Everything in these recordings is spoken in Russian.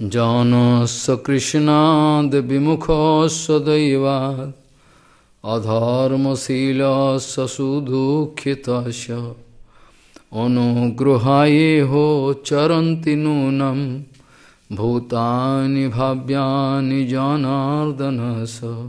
Janasya Krishnad Vimukha Daivat Adharma Sila Sasudukhitasya Anugrahaye ho charanti nunam Bhutani bhavyani janardanasa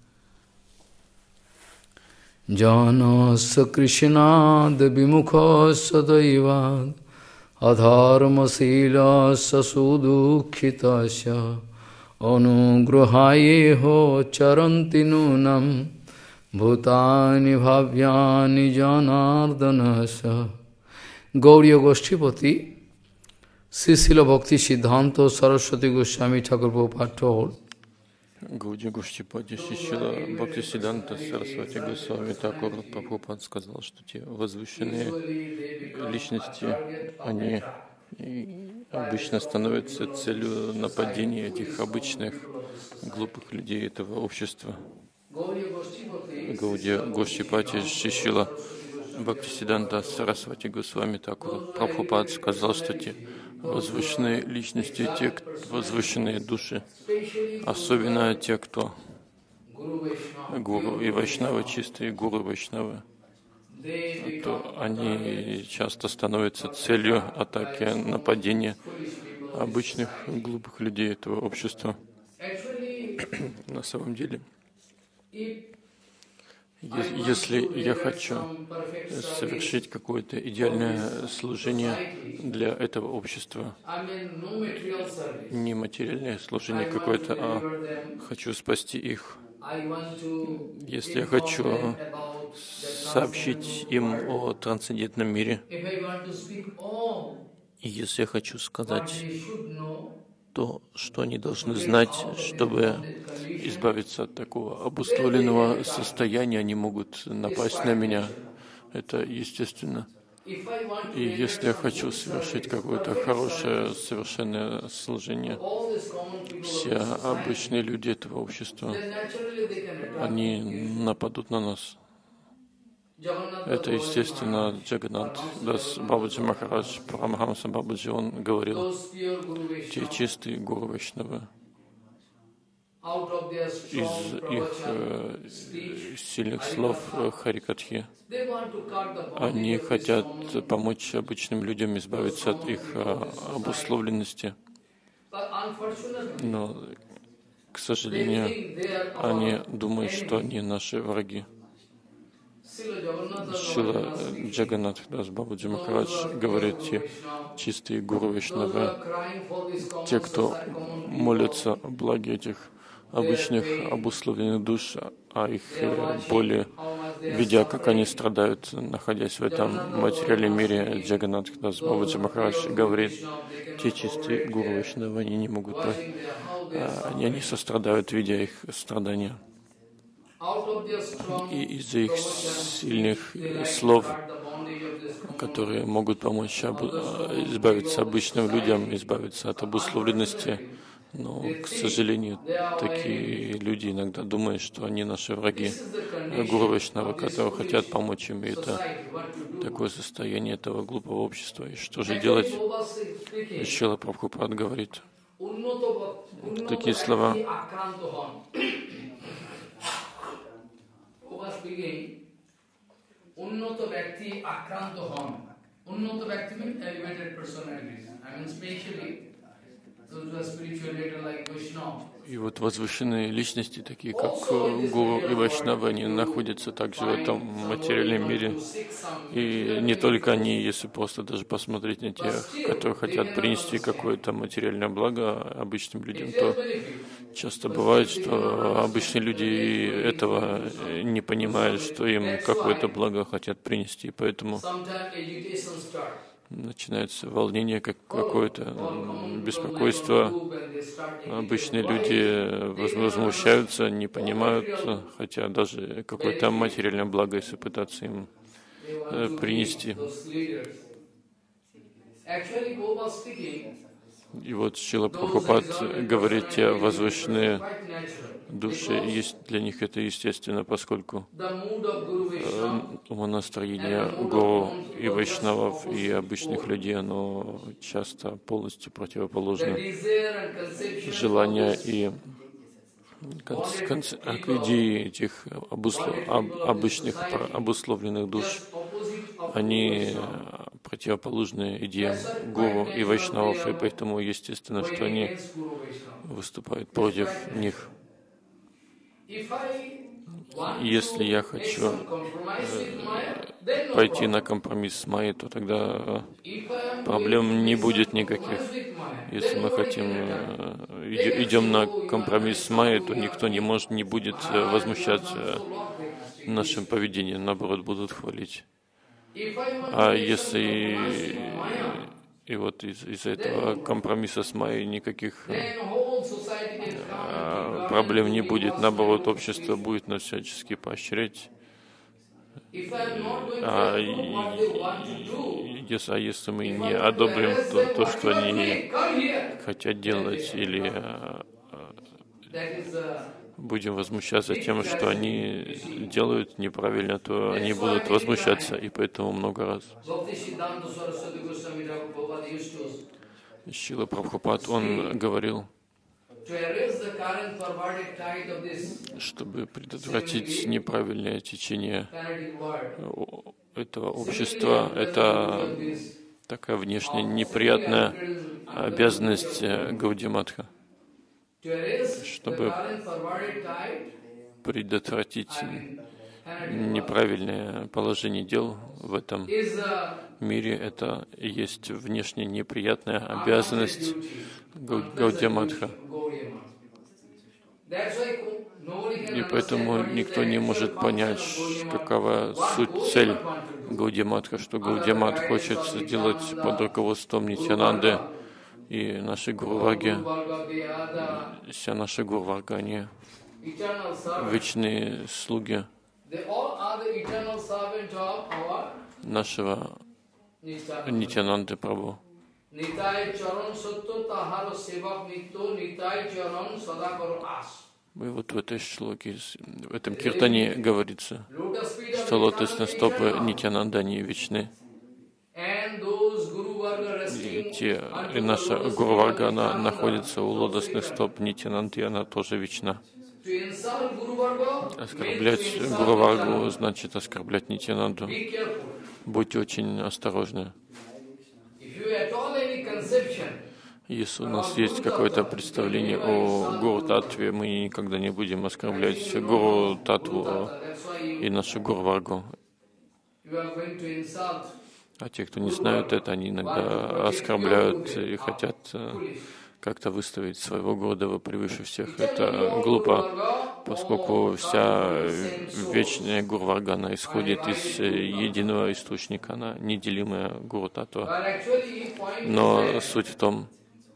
Janasya Krishnad Vimukha Sadaivad Adharma Sila Sasudukhitasya Anugrahaye ho charanti nunam Bhutani bhavyani janardanasa. Gauriya Goshtipati, Srila Bhakti Siddhanta Saraswati Goswami Thakur Prabhupada told, Гаудия Гошчипати Шишила Бхакти Сиданта Сарасвати Госвами Такур Прабхупад сказал, что те возвышенные личности, они обычно становятся целью нападения этих обычных глупых людей этого общества. Гаудия Гошчипати Шишила Бхакти Сиданта Сарасвати Госвами Такур Прабхупад сказал, что те возвышенные личности, те возвышенные души, особенно те, кто гуру и вайшнавы, чистые гуру вайшнавы, то они часто становятся целью атаки, нападения обычных глупых людей этого общества. На самом деле, если я хочу совершить какое-то идеальное служение для этого общества, не материальное служение какое-то, а хочу спасти их, если я хочу сообщить им о трансцендентном мире, и если я хочу сказать то, что они должны знать, чтобы избавиться от такого обусловленного состояния, они могут напасть на меня. Это естественно. И если я хочу совершить какое-то хорошее, совершенное служение, все обычные люди этого общества, они нападут на нас. Это, естественно, Джаганнат Дас Бабаджи Махарадж, Парамахамса Бабаджи, он говорил, те чистые гуру Вайшнавы, из их сильных слов Харикатхи, они хотят помочь обычным людям избавиться от их обусловленности. Но, к сожалению, они думают, что они наши враги. Шрила Джаганнат Дас Бабаджи Махарадж говорит, те чистые гуру Вайшнавы, те, кто молятся о благе этих обычных обусловленных душ, о их боли, видя, как они страдают, находясь в этом материальном мире. Джаганнат Дас Бабаджи Махарадж говорит, те чистые гуру Вайшнавы, они не могут, они сострадают, видя их страдания. И из-за их сильных слов, которые могут помочь избавиться обычным людям, избавиться от обусловленности, но, к сожалению, такие люди иногда думают, что они наши враги, гуру Вайшнавы, которые хотят помочь им. И это такое состояние этого глупого общества. И что же делать? Шрила Прабхупад говорит такие слова. Unnata Bhakti Akranto Hon. Unnata Bhakti means elevated personalities. I mean, especially those who are spiritual leaders like Vaishnava. И вот возвышенные личности, такие как гуру и вайшнавы, они находятся также в этом материальном мире. И не только они, если просто даже посмотреть на тех, которые хотят принести какое-то материальное благо обычным людям, то часто бывает, что обычные люди этого не понимают, что им какое-то благо хотят принести, поэтому начинается волнение, какое-то беспокойство. Обычные люди возмущаются, не понимают, хотя даже какое-то материальное благо, если пытаться им принести. И вот Шрила Прабхупад говорит, те возвышенные души, есть для них это естественно, поскольку умонастроение гуру и вайшнавов и обычных людей, оно часто полностью противоположно. Желания и идеи этих обычных обусловленных душ, они противоположны идеям гуру и вайшнавов, и поэтому естественно, что они выступают против них. Если я хочу пойти на компромисс с Майей, то тогда проблем не будет никаких. Если мы идем на компромисс с Майей, то никто не будет возмущаться нашим поведением, наоборот, будут хвалить. А если и вот из-за этого компромисса с Майей никаких проблем не будет, наоборот, общество будет нас всячески поощрять. А если мы не одобрим то, что они хотят делать, или будем возмущаться тем, что они делают неправильно, то они будут возмущаться, и поэтому много раз. Шрила Прабхупад, он говорил, чтобы предотвратить неправильное течение этого общества, это такая внешне неприятная обязанность Гаудия-матха, чтобы предотвратить неправильное положение дел в этом мире. Это и есть внешне неприятная обязанность Гаудия-матха. И поэтому никто не может понять, какова суть, цель Гаудия-матха, что Гаудия-мат хочет сделать под руководством Нитьянанды и нашей Гуру-варги. Вся наша Гуру-варга, они вечные слуги нашего Нитьянанды Прабху. И вот в этой шлоке, в этом киртане говорится, что лотосные стопы Нитьянанды, они вечны. И наша Гуру-варга, она находится у лотосных стоп Нитьянанды, и она тоже вечна. Оскорблять Гуру-варгу значит оскорблять Нитьянанду. Будьте очень осторожны. Если у нас есть какое-то представление о Гуру-татве, мы никогда не будем оскорблять Гуру-татву и нашу Гуру-варгу. А те, кто не знают это, они иногда оскорбляют и хотят как-то выставить своего Гурудева превыше всех. Это глупо, поскольку вся вечная Гуру-варга, она исходит из единого источника, она неделимая Гуру-татва. Но суть в том,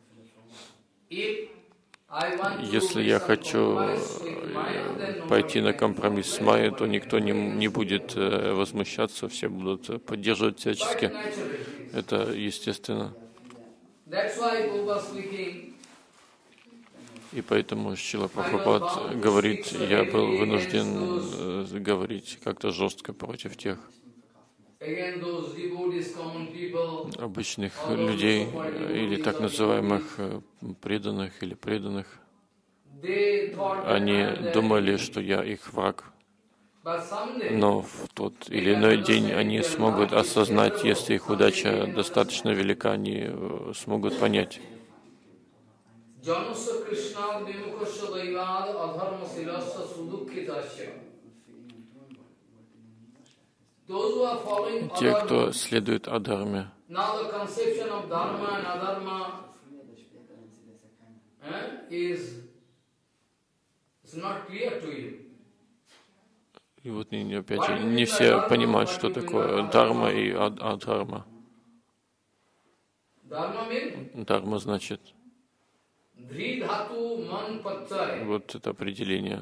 если я хочу пойти на компромисс с Майей, то никто не будет возмущаться, все будут поддерживать всячески. Это естественно. И поэтому Шрила Прабхупад говорит, я был вынужден говорить как-то жестко против тех обычных людей, или так называемых преданных или преданных. Они думали, что я их враг. Но в тот или иной день они смогут осознать, если их удача достаточно велика, они смогут понять. Те, кто следует адхарме, и вот опять же, не все понимают, что такое дхарма и адхарма. Дхарма значит вот это определение.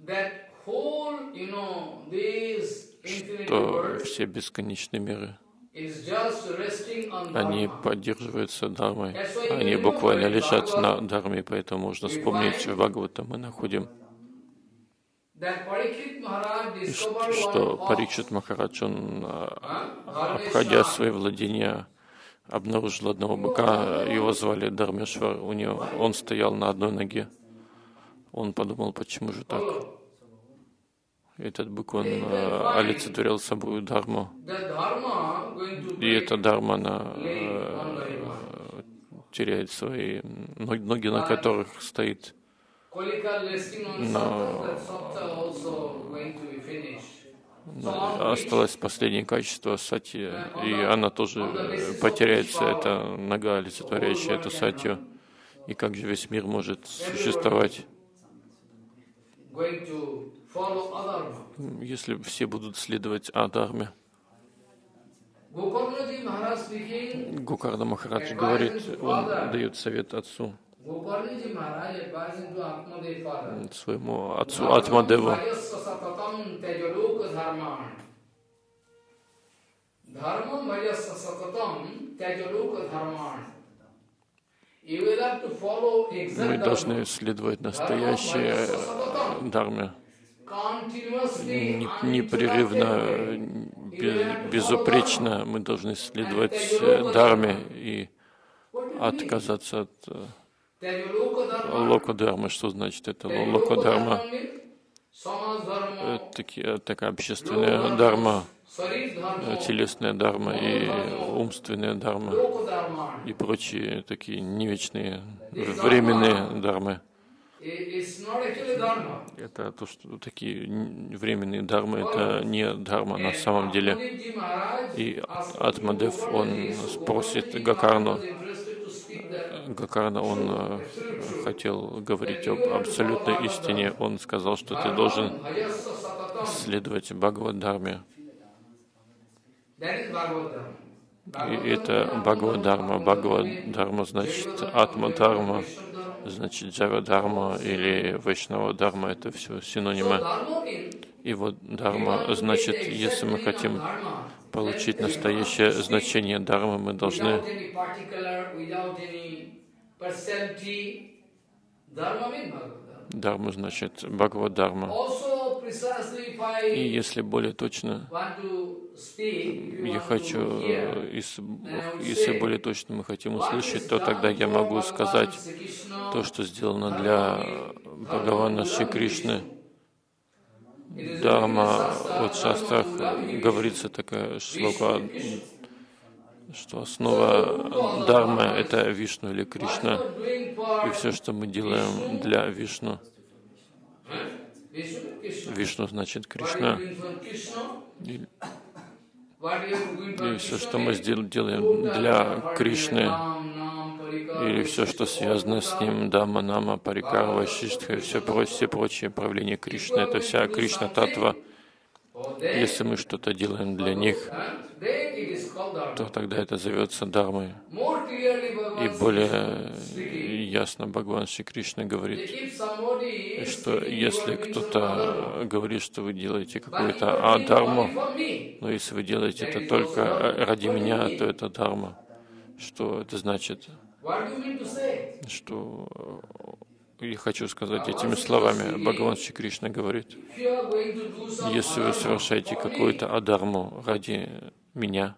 Что все бесконечные миры Они поддерживаются дharмой, они буквально лежат на дharме, поэтому можно вспомнить в Бхагавата мы находим, что Парикшит Махарадж, он, обходя свои владения, обнаружил одного быка, его звали Дharmeshwar, он стоял на одной ноге. Он подумал, почему же так? Этот бык, он олицетворял собой дхарму. И эта дхарма, она теряет свои ноги, на которых стоит. Но осталось последнее качество сати, и она тоже потеряется, это нога, олицетворяющая эту сатью. И как же весь мир может существовать, если все будут следовать адхарме? Гокарна Махарадж говорит, он дает совет отцу, своему отцу Атмадеву. Мы должны следовать настоящей дхарме, непрерывно, безупречно. Мы должны следовать дхарме и отказаться от лока-дхармы. Что значит это лока-дхарма? Такая общественная дхарма, телесная дхарма и умственная дхарма и прочие такие невечные, временные дхармы. Это то, что такие временные дхармы, это не дхарма на самом деле. И Атмадев, он спросит Гокарну. Гокарна, он хотел говорить об абсолютной истине. Он сказал, что ты должен следовать Бхагавад-дхарме. И это Бхагавад-дхарма. Бхагавад-дхарма значит Атма-дхарма, значит Джава-дхарма или Вайшнава-дхарма. Это все синонимы. И вот дхарма значит, если мы хотим получить настоящее значение дхармы, мы должны дхарма значит Бхагавад-дхарма. И если более точно, я хочу, если более точно мы хотим услышать, то тогда я могу сказать то, что сделано для Бхагавана Шри Кришны. Дхарма, вот в шастрах говорится такая шлока, что основа дхармы — это Вишну или Кришна. И все, что мы делаем для Вишну, Вишну значит Кришна. И все, что мы делаем для Кришны, или все, что связано с ним, Дама, Нама, Парикара, Вайшиштха, все прочие проявления Кришны, это вся Кришна-татва. Если мы что-то делаем для них, то тогда это зовется дхармой. И более ясно Бхагаван Шри Кришна говорит, что если кто-то говорит, что вы делаете какую-то адхарму, но если вы делаете это только ради меня, то это дхарма. Что это значит? Что я хочу сказать этими словами. Бхагаван Шри Кришна говорит, если вы совершаете какую-то адхарму ради меня,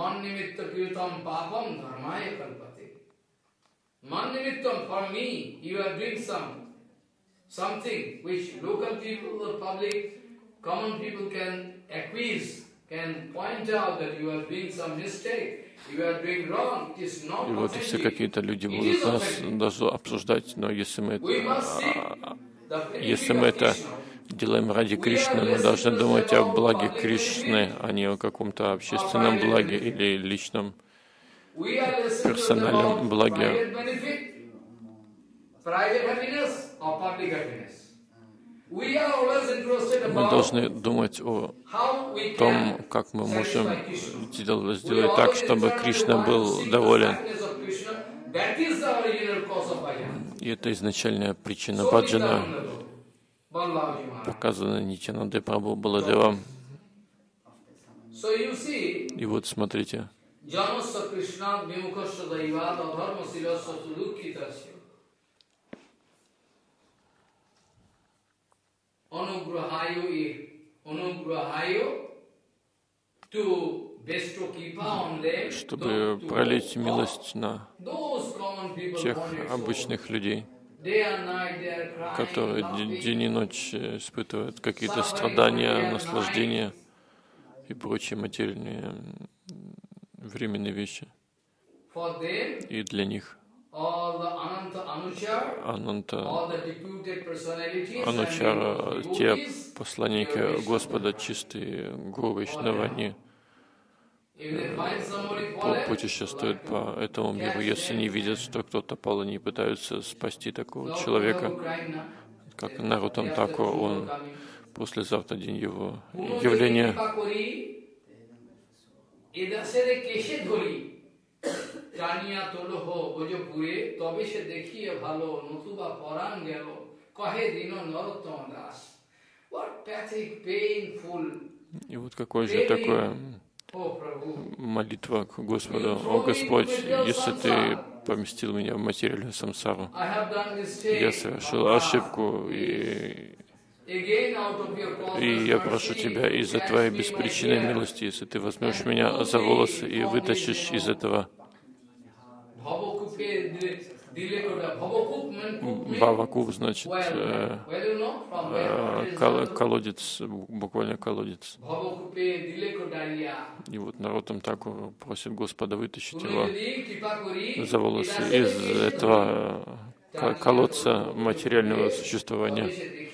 something which local people or public, common people can accuse, can point out that you are doing some mistake, you are doing wrong, it is not и вот если какие-то люди будут нас даже обсуждать, но если мы это делаем ради Кришны, мы должны думать о благе Кришны, а не о каком-то общественном благе или личном персональном благе. Мы должны думать о том, как мы можем сделать так, чтобы Кришна был доволен. И это изначальная причина баджана, показана Нитьянандой Прабху Баладевам. И вот смотрите, чтобы пролить милость на тех обычных людей, которые день и ночь испытывают какие-то страдания, наслаждения и прочие материальные временные вещи. И для них Ананта, Анучара, те посланники Господа, чистые гуру Вайшнава, они путешествуют по этому миру. Если не видят, что кто-то пал, они пытаются спасти такого человека, как Наруттам Такур, он послезавтра день его явления. И вот какое же такое молитва к Господу: «О Господь, если Ты поместил меня в материальную самсару, я совершил ошибку, и я прошу Тебя из-за Твоей беспричинной милости, если Ты возьмешь меня за волосы и вытащишь из этого Бхавакуп, значит, колодец, буквально колодец. И вот Наруттам Такур просит Господа вытащить его за волосы из этого колодца материального существования.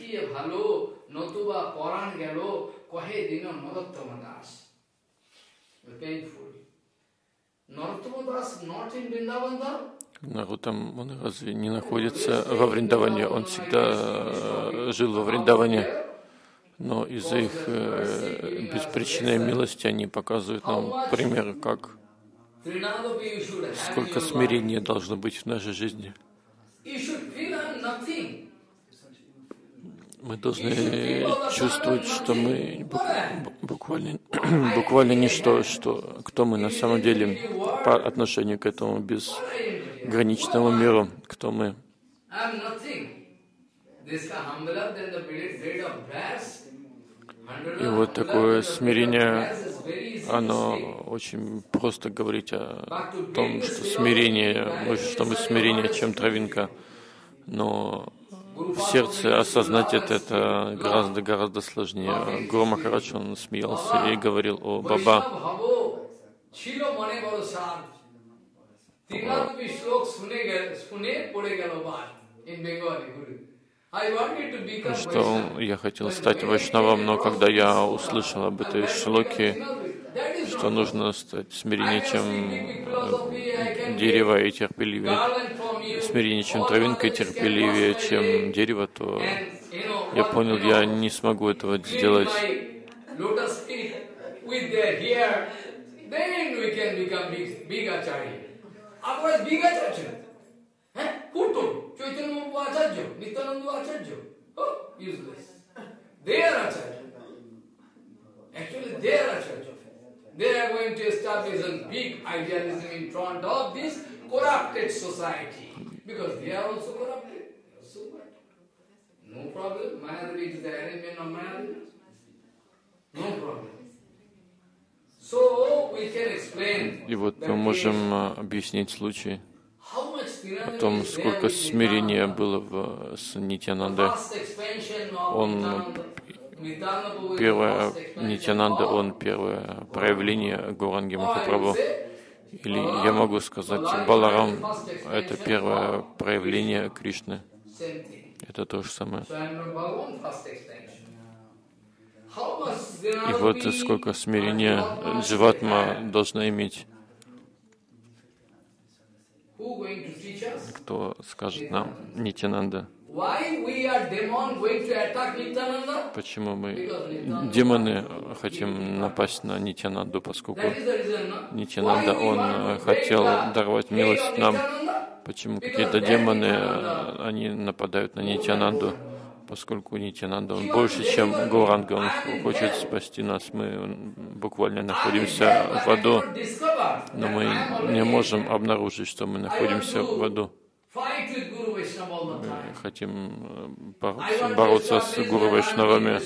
Наруттам, он разве не находится во Вриндаване? Он всегда жил во Вриндаване, но из-за их беспричинной милости они показывают нам пример, сколько смирения должно быть в нашей жизни. Мы должны чувствовать, что мы буквально ничто, кто мы на самом деле по отношению к этому безграничному миру, кто мы. И вот такое смирение, оно очень просто говорить о том, что мы смирение, чем травинка, но в сердце осознать это гораздо сложнее. Гуру Махарадж, он смеялся и говорил: «О, Баба, что я хотел стать вайшнавом, но когда я услышал об этой шлоке, что нужно стать смиреннее, чем дерево, и терпеливее, смиреннее, чем травинка, и терпеливее, чем дерево, то я понял, я не смогу этого сделать. They are going to establish a big idealism in front of this corrupted society, because they are also corrupted. No problem. Mayadvi is the arrangement of Mayadvi. No problem. So we can explain. И вот мы можем объяснить случай о том, сколько смирения было с Нитьянандой. Первое Нитьянанда, он первое проявление Гауранги Махапрабху. Или я могу сказать, Баларам — это первое проявление Кришны. Это то же самое. И вот сколько смирения Дживатма должна иметь. Кто скажет нам? Нитьянанда. Почему мы, демоны, хотим напасть на Нитьянанду, поскольку Нитьянанда, он хотел даровать милость нам. Почему какие-то демоны, они нападают на Нитьянанду? поскольку Нитьянанда, он больше, чем Гауранга, он хочет спасти нас. Мы буквально находимся в аду, но мы не можем обнаружить, что мы находимся в аду. Мы хотим бороться с Гуру Вайшнавами.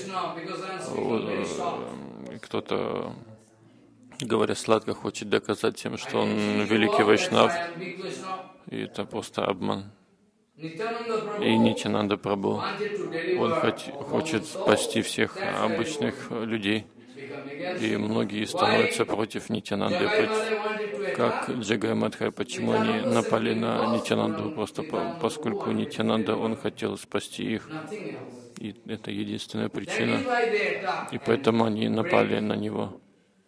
Кто-то, говоря сладко, хочет доказать тем, что он великий Вайшнав, и это просто обман. И Нитьянанда Прабху, он хочет спасти всех обычных людей, и многие становятся против Нитьянанды. Как Джагай Мадхай, почему они напали на Нитьянанду? Просто поскольку Нитьянанда, он хотел спасти их, и это единственная причина, и поэтому они напали на него.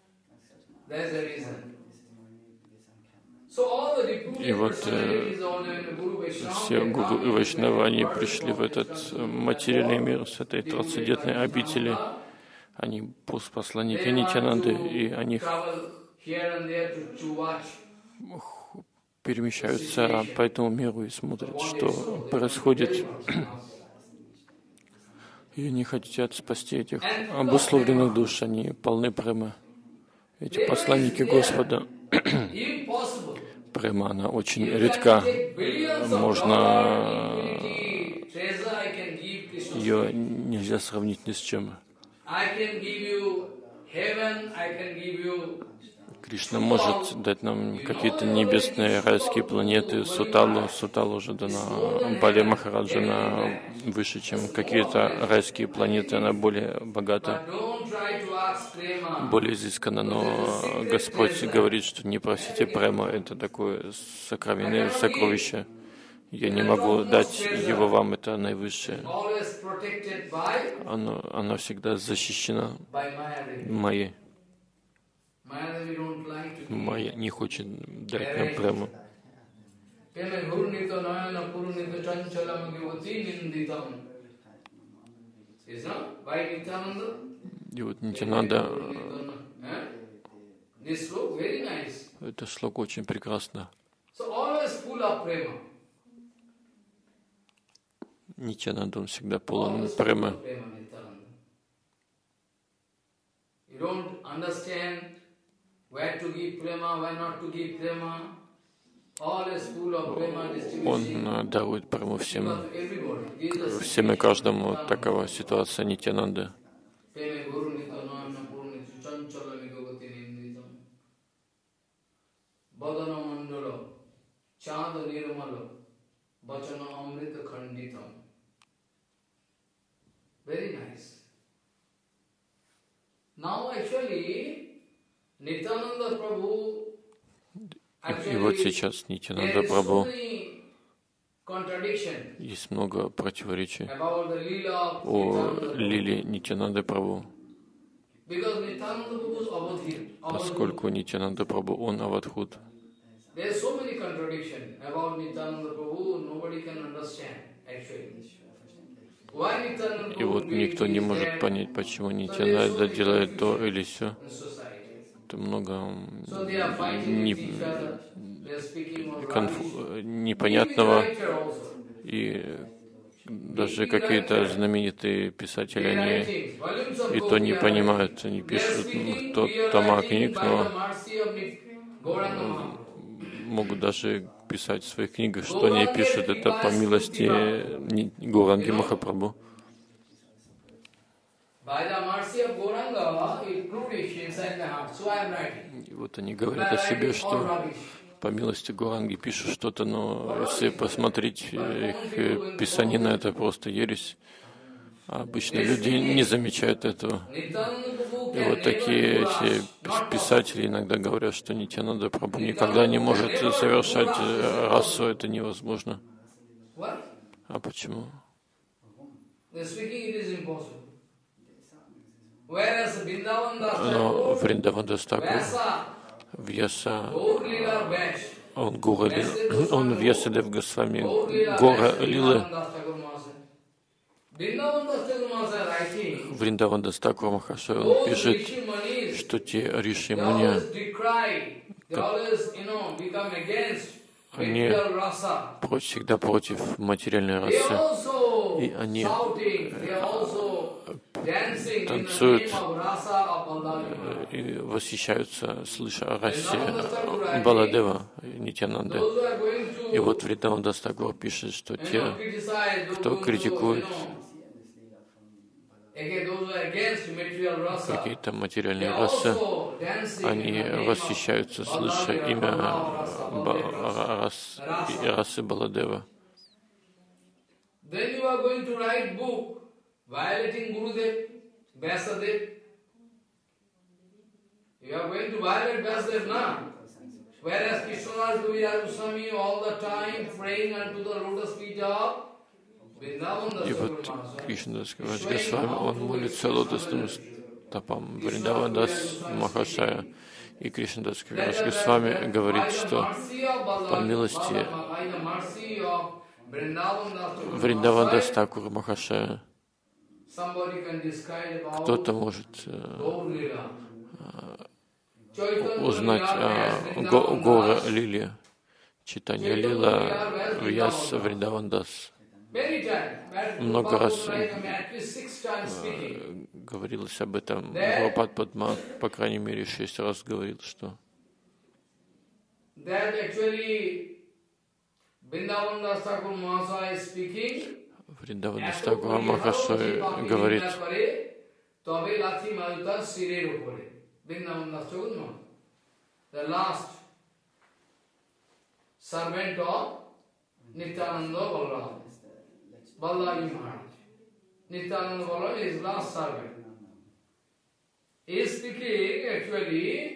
И вот все гуру и вайшнавы, они пришли в этот материальный мир с этой трансцендентной обители. Они посланники Нитьянанды, и они перемещаются по этому миру и смотрят, что происходит. И они хотят спасти этих обусловленных душ, они полны премы. Эти посланники Господа. Према, она очень редка. Ее нельзя сравнить ни с чем. Кришна может дать нам какие-то небесные райские планеты, Суталу. Суталу уже дана Бали Махараджа, она выше, чем какие-то райские планеты, она более богата, более изысканна. Но Господь говорит, что не просите према, это такое сокровенное сокровище. Я не могу дать его вам, это наивысшее. Оно всегда защищено Майей. Майя не хочет дать нам прему. И вот Нитьянанда, это шлока очень прекрасно. Нитьянанда, он всегда полон премы. Он дарует прему всем и каждому. Такова ситуация Нитьянанды. Very nice. Now actually, Nityananda Prabhu. И вот сейчас Нитьянанда Прабху, есть много противоречий о лиле Нитьянанды Прабху, поскольку Нитьянанда Прабху, он Авадхут. И вот никто не может понять, почему Нитьянанда делает то или сё. Это много непонятного, и даже какие-то знаменитые писатели, они и то не понимают, они пишут тома книг, но могут даже писать в своих книгах, что они пишут, это по милости Гауранги Махапрабху. И вот они говорят о себе, что по милости Гауранги пишут что-то, но если посмотреть их писанина, это просто ересь. А обычно люди не замечают этого. И вот такие эти писатели иногда говорят, что Нитьянанда Прабху никогда не может совершать расу, это невозможно. А почему? Но Вриндавандас Такур, Вьяса, он Вьясадев Госвами, Гора Лилы. Вриндавандас Такур Махашай, он пишет, что те Риши Муни, они всегда против материальной расы. И они танцуют и восхищаются, слыша о расе Баладева и Нитьянанды. И вот Вриндаван Тхакур пишет, что те, кто критикует какие-то материальные расы, они восхищаются, слыша имя расы Баладева. Then you are going to write book violating Gurudev, Vyasadev. You are going to violate Vyasadev now. Whereas Krishnadas Kaviraj Goswami all the time praying unto the lotus feet of Vrindavan. И вот Кришнадас Кавирадж Госвами, он молится лотосным стопам Вриндаван Дас Махашая. И Кришнадас Кавирадж Госвами говорит, что по милости Вриндаван Дас Тхакур Махашая кто-то может узнать о Гора Лиле, читание Лила Вьяс Вриндаван Дас. Много раз говорилось об этом. Прабхупад Падма, по крайней мере, 6 раз говорил, что Vrindavan Das Thakur Mahasaya is speaking. Вриндаван Дас Тхакур Махашай говорит, the last servant of Nityananda Balaram, Balaji Maharaj. Nityananda Balaram is last servant. He is speaking actually.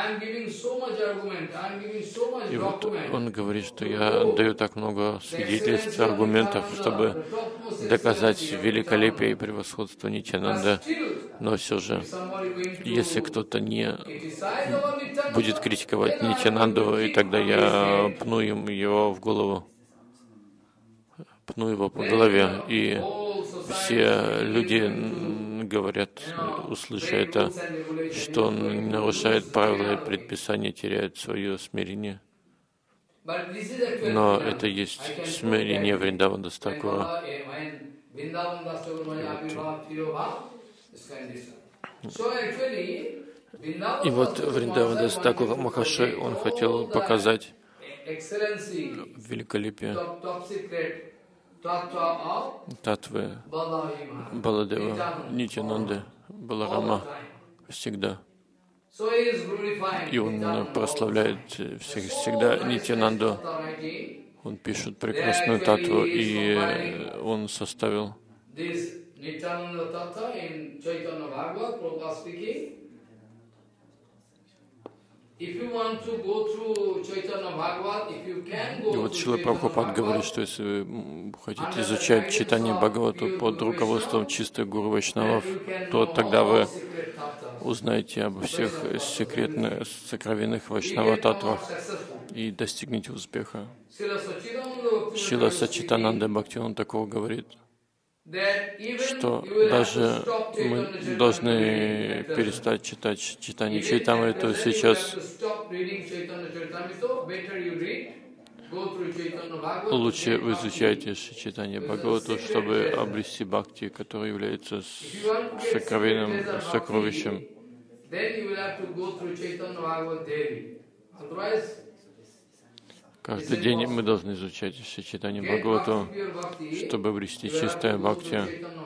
И вот он говорит, что я даю так много свидетельств, аргументов, чтобы доказать великолепие и превосходство Нитьянанды. Но все же, если кто-то не будет критиковать Нитьянанду, и тогда я пну его в голову, пну его по голове, и все люди говорят, услыша это, что он нарушает правила и предписания, теряет свое смирение. Но это есть смирение Вриндавана Дас Тхакура. И вот Вриндаван Дас Тхакур Махашай, он хотел показать великолепие Татвы Баладева, Нитьянанды, Баларама всегда. И он прославляет всегда Нитьянанду. Он пишет прекрасную татву, и он составил И вот Шрила Прабхупад говорит, что если вы хотите изучать читание Бхагавату под руководством чистых гуру вайшнавов, то тогда вы узнаете обо всех секретных, сокровенных вайшнава-татвах и достигнете успеха. Шрила Саччитананда Бхактивинода Тхакур говорит, что даже мы должны перестать читать читание Чайтамриту сейчас. Лучше вы изучайте читание Бхагавату, чтобы обрести бхакти, который является сокровенным сокровищем. Каждый день мы должны изучать читание Бхагавату, чтобы обрести чистое бхакти.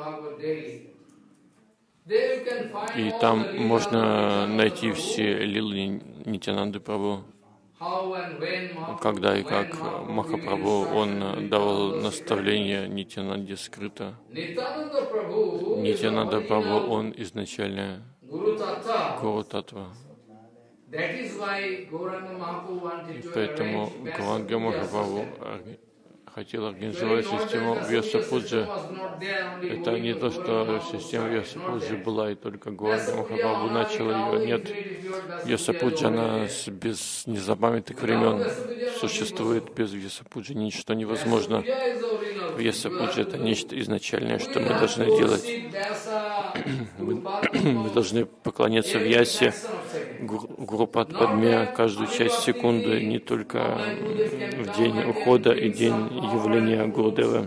И там можно найти все лилы Нитьянанды Прабху. Когда и как Махапрабху, он давал наставления Нитьянанде скрыто. Нитьянанда Прабху, он изначально Гуру Татва. И поэтому Гауранга Махапрабху хотел организовать систему Вьяса-пуджи. Это не то, что система Вьяса-пуджи была, и только Гауранга Махапрабху начал ее. Нет, Вьяса-пуджа, она с незапамятных времен существует. Без Вьяса-пуджи ничто невозможно. Вьяса-пуджа — это нечто изначальное, что мы должны делать. Мы должны поклоняться Вьясе Гуру Падме каждую часть секунды, не только в день ухода и день явления Гурудевы.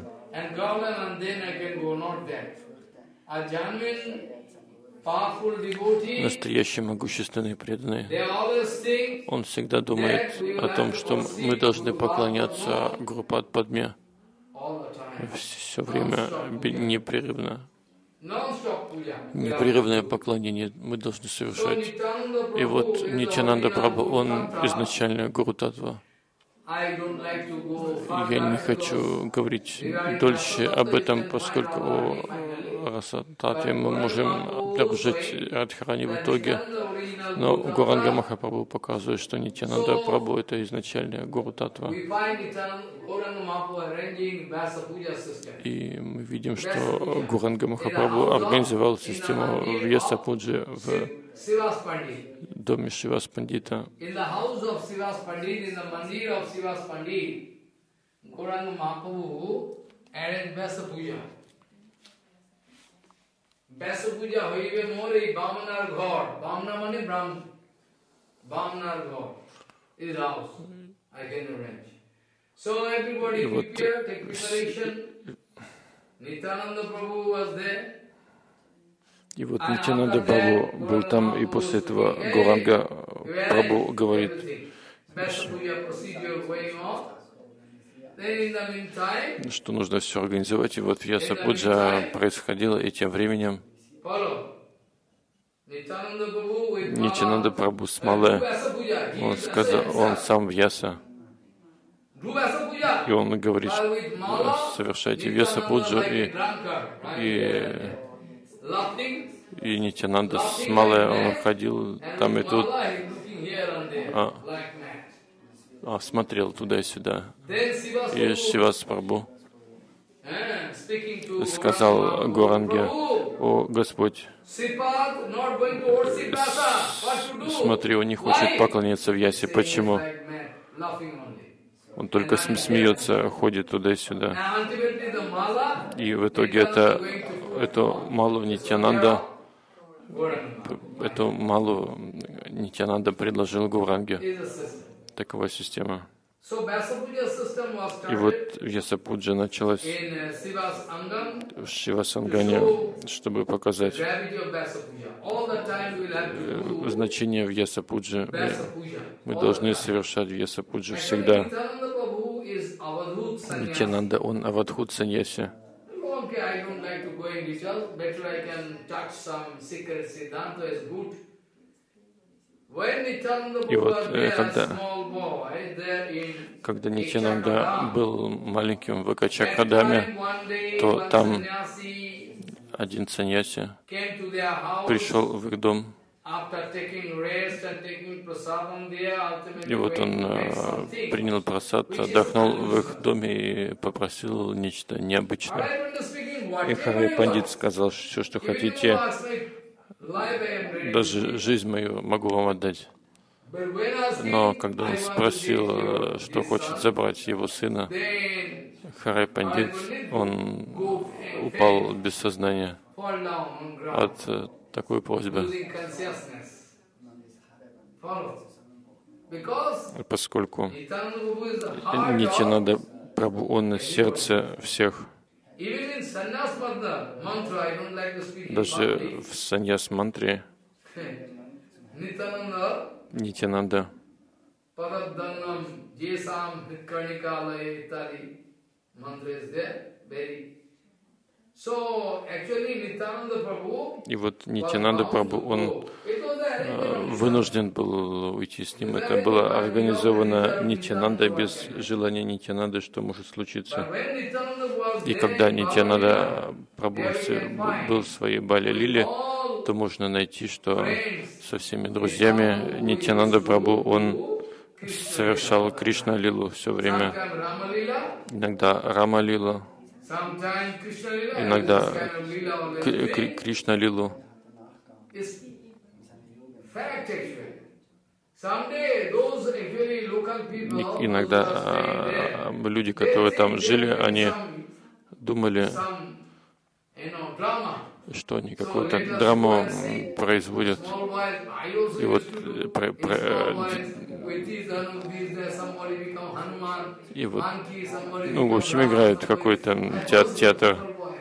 Настоящий могущественный преданный, он всегда думает о том, что мы должны поклоняться Гуру Падме все время непрерывно. Непрерывное поклонение мы должны совершать. И вот Нитьянанда Прабху, он изначально Гуру Татва. Я не хочу говорить дольше об этом, поскольку о Раса-татве мы можем обнаружить Радхарани в итоге. Но Гауранга Махапрабху показывает, что Нитьянанда Прабху — это изначальная Гуру Татва. И мы видим, что Гауранга Махапрабху организовал систему Вьяса-пуджи в доме Шривас Пандита. Vyasa puja hoibe more ei Bamanar ghor. Bamana mane Brahm. Bamanar ghor is house. I can arrange. So everybody prepare, take preparation. Nityananda Prabhu was there. И вот Нитьянанда Прабху был там, и после этого Гауранга Прабху говорит, что нужно все организовать. И вот Вьяса-пуджа происходила, и тем временем Нитьянанда Прабху с Мале, он сам Вьяса, и он говорит, совершайте Вьяса-пуджу, и Нитьянанда с Мале, он ходил там и тут, смотрел туда и сюда. И Шривас Прабху сказал Гауранге: «О Господь, смотри, он не хочет поклоняться Вьясе. Почему? Он только смеется, ходит туда и сюда». И в итоге эту малу Нитьянанда предложил Гауранге. Такова система. И вот Вьяса-пуджа началась в Шивасангане, чтобы показать значение Вьяса-пуджи. Мы должны совершать Вьяса-пуджу всегда. Нитьянанда, он Авадхут Саньяси. И вот когда Нитьянанда был маленьким в Экачакрадаме, то там один саньяси пришел в их дом. И вот он принял прасад, отдохнул в их доме и попросил нечто необычное. И Харай Пандит сказал: все, что хотите, даже жизнь мою могу вам отдать. Но когда он спросил, что хочет забрать его сына, Харай Пандит, он упал без сознания от такой просьбы. Поскольку Нитьянанда Прабху, он сердце всех. Даже в саньяс-мантре Нитьянанда и вот Нитьянанда Прабху, он вынужден был уйти с ним. Это было организовано Нитьянандой, без желания Нитьянанды, что может случиться. И когда Нитьянанда Прабху был в своей Баля-лиле, то можно найти, что со всеми друзьями Нитьянанда Прабху, он совершал Кришна-лилу все время. Иногда Рама-лила, иногда Кришна-лилу. Иногда люди, которые там жили, они думали, что они какую-то драму производят. И вот ну, в общем, играют какой-то театр.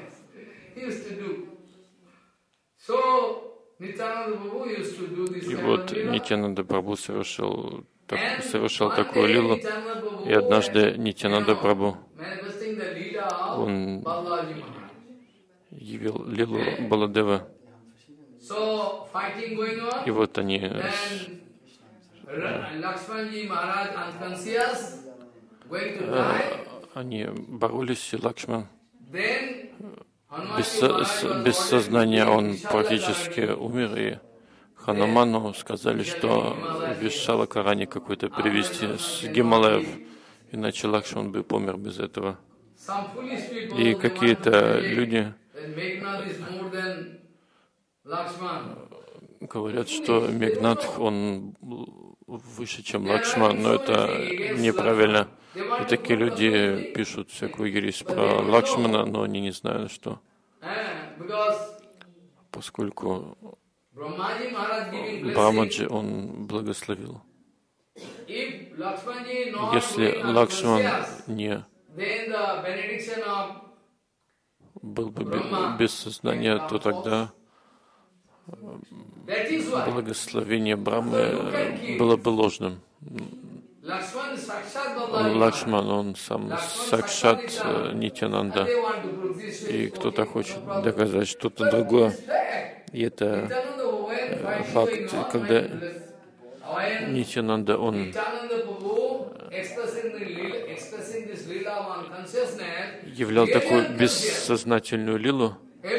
И вот Нитьянанда Прабху совершал такую лилу, и однажды Нитьянанда Прабху, он явил лилу Баладева. И вот они боролись, и Лакшман без сознания, он практически умер, и Хануману сказали, что Вишалакарани какой-то привезти с Гималаев, иначе Лакшман бы помер без этого. И какие-то люди говорят, что Мегнат, он выше, чем Лакшман, но это неправильно. И такие люди пишут всякую ересь про Лакшмана, но они не знают, что поскольку Брамаджи, он благословил. Если Лакшман не был бы без сознания, то тогда благословение Брамы было бы ложным. Лакшман, он сам Сакшат Нитьянанда, и кто-то хочет доказать что-то другое. И это факт, когда Нитьянанда, он являл такую бессознательную лилу,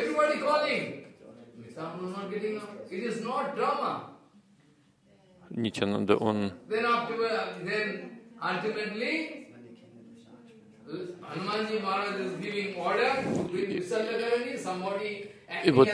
Нитьянанда, он и вот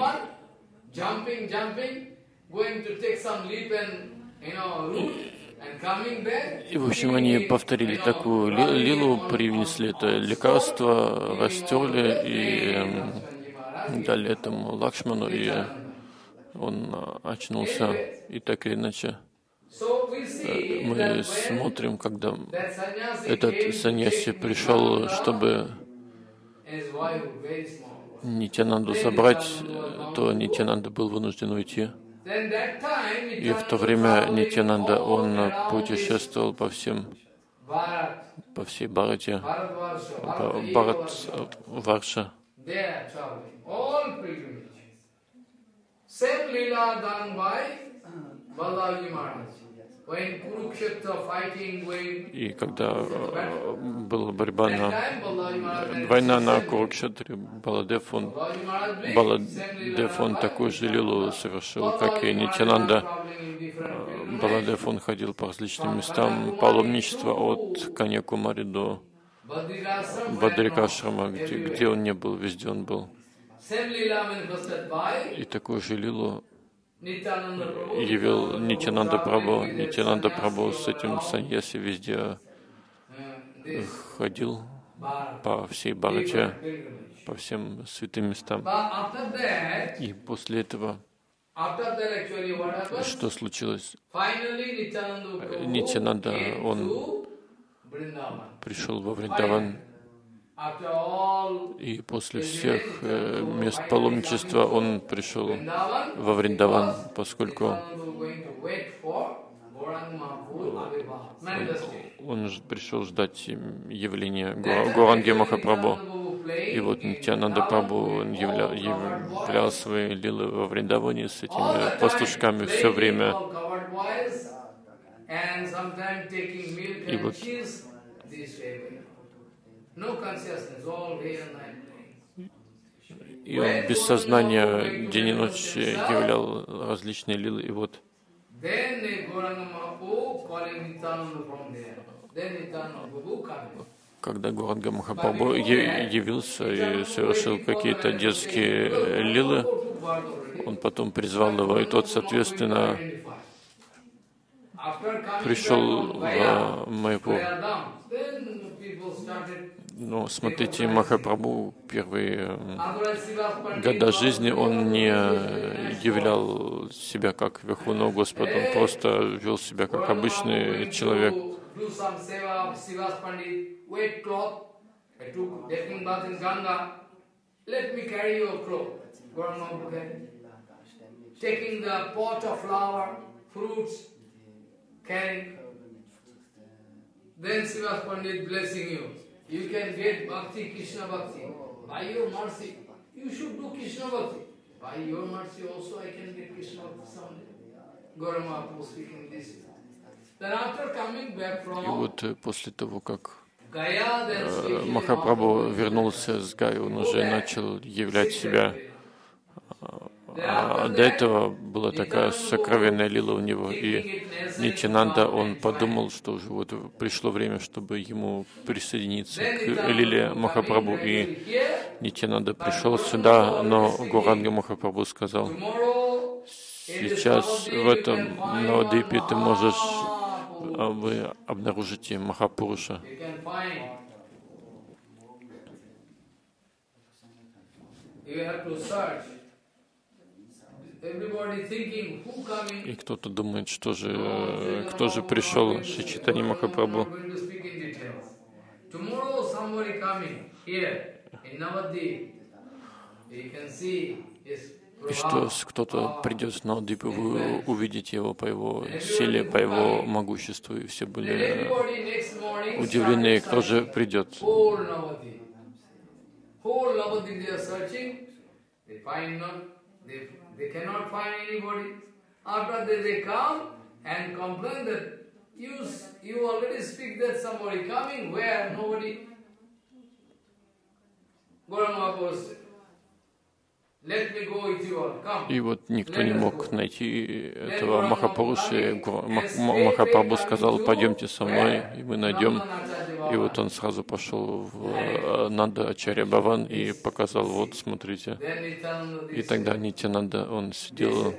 и, в общем, они повторили такую лилу, привнесли это лекарство, растерли и дали этому Лакшману, и он очнулся. И так или иначе мы смотрим, когда этот саньяси пришел, чтобы Нитьянанду забрать, то Нитьянанда был вынужден уйти. И в то время Нитьянанда, он путешествовал по всей Бхарате, Бхарат-Варша. И когда была война на Курукшетре, Баладев, он такую же лилу совершил, как и Нитьянанда. Баладев, он ходил по различным местам паломничества от Каньякумари до Бадрикашрама, где он не был, везде он был. И такую же лилу явил Нитьянанда Прабху. Нитьянанда Прабху с этим саньяси везде ходил по всей Бхарате, по всем святым местам. И после этого что случилось? Нитьянанда, он пришел во Вриндаван, и после всех мест паломничества он пришел во Вриндаван, поскольку он пришел ждать явления Гауранги Махапрабху. И вот Нитьянанда Прабху являл свои лилы во Вриндаване с этими пастушками все время. И вот и он без сознания день и ночь являл различные лилы. И вот когда Гауранга Махапрабху явился и совершил какие-то детские лилы, он потом призвал его, и тот, соответственно, пришел в Майяпур. Но смотрите, Махапрабху первые года жизни, он не являл себя как Верховного Господа, он просто вел себя как обычный человек. Then Srivas Pandit blessing you. You can get bhakti, Krishna bhakti. By your mercy, you should do Krishna bhakti. By your mercy also I can get Krishna bhakti someday. Gaura Mahaprabhu speaking this. Then after coming back from И вот после того, как Gaya, then Махапрабху вернулся с Гая, он уже начал являть себя. А до этого была такая сокровенная лила у него, и Нитьянанда, он подумал, что уже вот пришло время, чтобы ему присоединиться к лиле Махапрабху, и Нитьянанда пришел сюда, но Гауранга Махапрабху сказал: сейчас в этом Навадвипе ты можешь, вы обнаружите Махапуруша. И кто-то думает, кто же пришел, Шри Чайтанья Махапрабху. И что кто-то придет в Навадвипу, вы увидите его по его силе, по его могуществу, и все были удивлены, кто же придет. They cannot find anybody. After that they come and complain that you already speak that somebody coming, where nobody. Gaura Mahaprabhu said, let me go with you all. Come. И вот никто не мог найти этого Махапуруши. Махапрабху сказал: пойдемте со мной, и мы найдем. И вот он сразу пошел в Нанда Ачарья Бхаван и показал: вот, смотрите. И тогда Нитьянанда, он сидел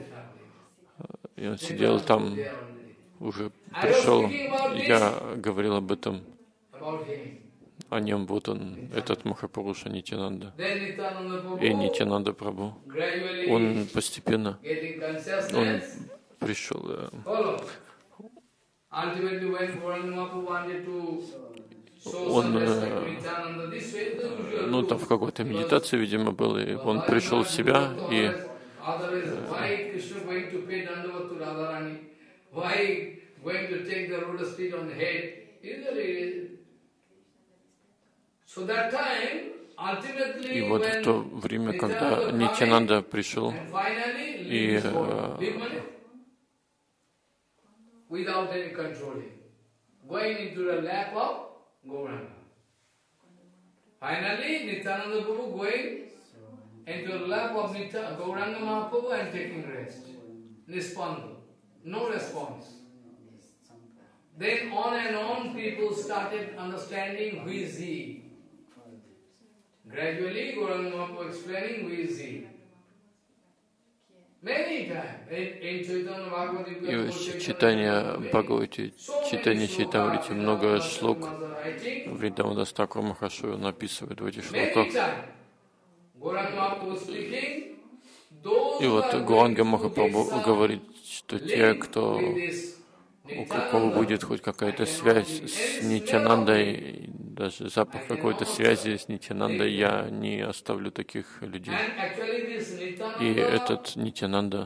там, уже пришел. Я говорил об этом, о нем, вот он, этот Махапуруша Нитьянанда. И Нитьянанда Прабху, он постепенно, он пришел. Он, ну, там в какой-то медитации, видимо, был, и он пришел в себя, и вот в то время, когда Нитьянанда пришел, и going into the lap of Gauranga. Finally, Nityananda Prabhu going into the lap of Gauranga Mahaprabhu and taking rest. Nispanda. No response. Then on and on people started understanding who is he. Gradually, Gauranga Mahaprabhu explaining who is he. И в читании Бхагавати, читание Чайтамрити, много шлок Вриндавана Тхакур Махашуя написывает в этих шлоках. И вот Гауранга Махапрабху говорит, что те, у кого будет хоть какая-то связь с Нитьянандой, даже запах какой-то связи с Нитьянандой, я не оставлю таких людей. И этот Нитьянанда,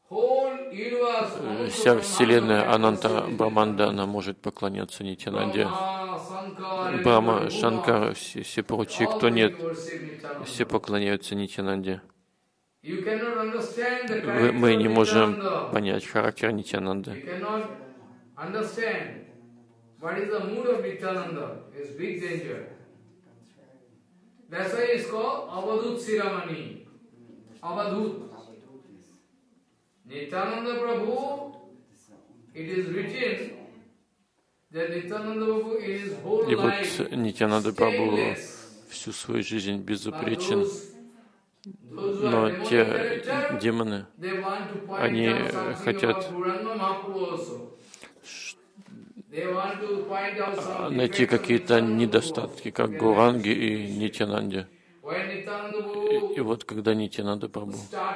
вся вселенная Ананта Браманда, она может поклоняться Нитьянанде. Брахма, Шанкара, все прочие, кто нет, все поклоняются Нитьянанде. Мы не можем понять характер Нитьянанды. Understand what is the mood of Nityananda is big danger. That's why it's called Avadhut Siramani. Avadhut. Nityananda Prabhu, it is written that Nityananda Prabhu in his whole И вот life Нитьянанда Прабху всю свою жизнь безупречен. Но те демоны, они хотят найти какие-то недостатки, как Гауранги и Нитьянанде. И вот когда Нитьянанда Прабху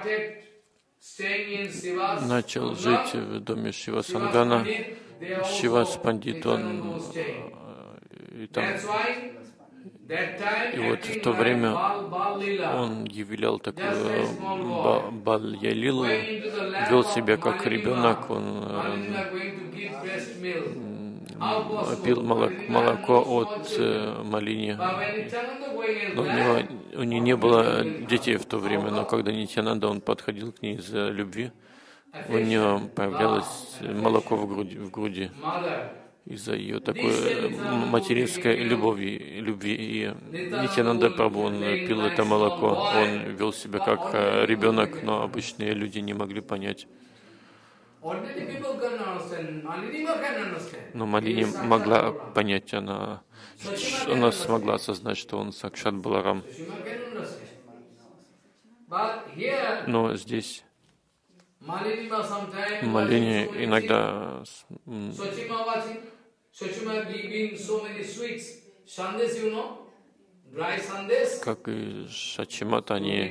начал жить в доме Шива Сангана, Шивас Пандит, он и там. И вот в то время он являл такую Балья-лилу, вел себя как ребенок, он пил молоко от Малини. Но у него не было детей в то время, но когда Нитьянанда, он подходил к ней из-за любви, у нее появлялось молоко в груди из-за ее такой материнской любви. И Нитьянанда Прабху, он пил это молоко, он вел себя как ребенок, но обычные люди не могли понять. Но Малини могла понять, она смогла осознать, что он Сакшат Баларам. Но здесь Малини иногда, как и Шачимат, они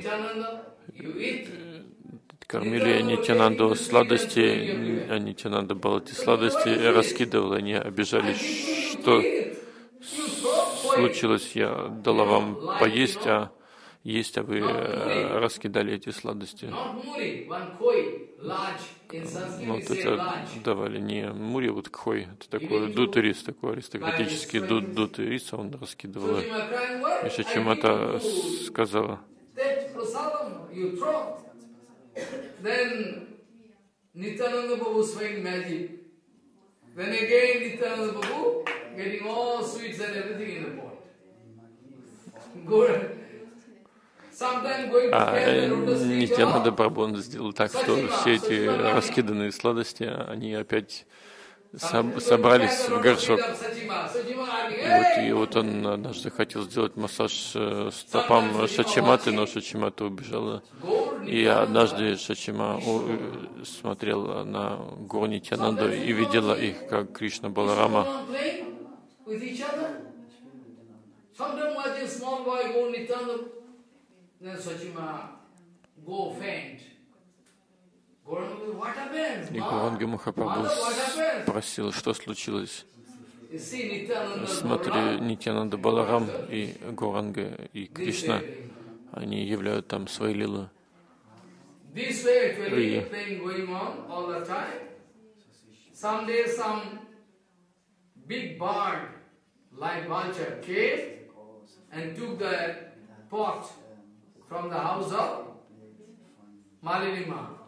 кормили Нитьянанду сладости, а Нитьянанда был эти сладости раскидывал, они обижались, что случилось, я дала вам поесть, а вы раскидали эти сладости. Ну, вот это давали не мури, вот кхой, это такой дутый рис, такой аристократический дутый рис, он раскидывал. И Шачимата сказала: then Nityananda Prabhu swaying magic. Then again Nityananda Prabhu getting all sweets and everything in the pot. Good. Нитьянанда Прабху, он сделал так, что все эти раскиданные сладости, они опять собрались в горшок. И вот он однажды хотел сделать массаж стопам Шачиматы, но Шачимата убежала. И однажды Шачима смотрела на гору Нитьянанду и видела их, как Кришна Баларама. И Гауранга Махапрабху спросил, что случилось. Смотри, Нитьянанда Баларам и Гауранга и Кришна, они являют там свои лилы. И from the house of Malinima.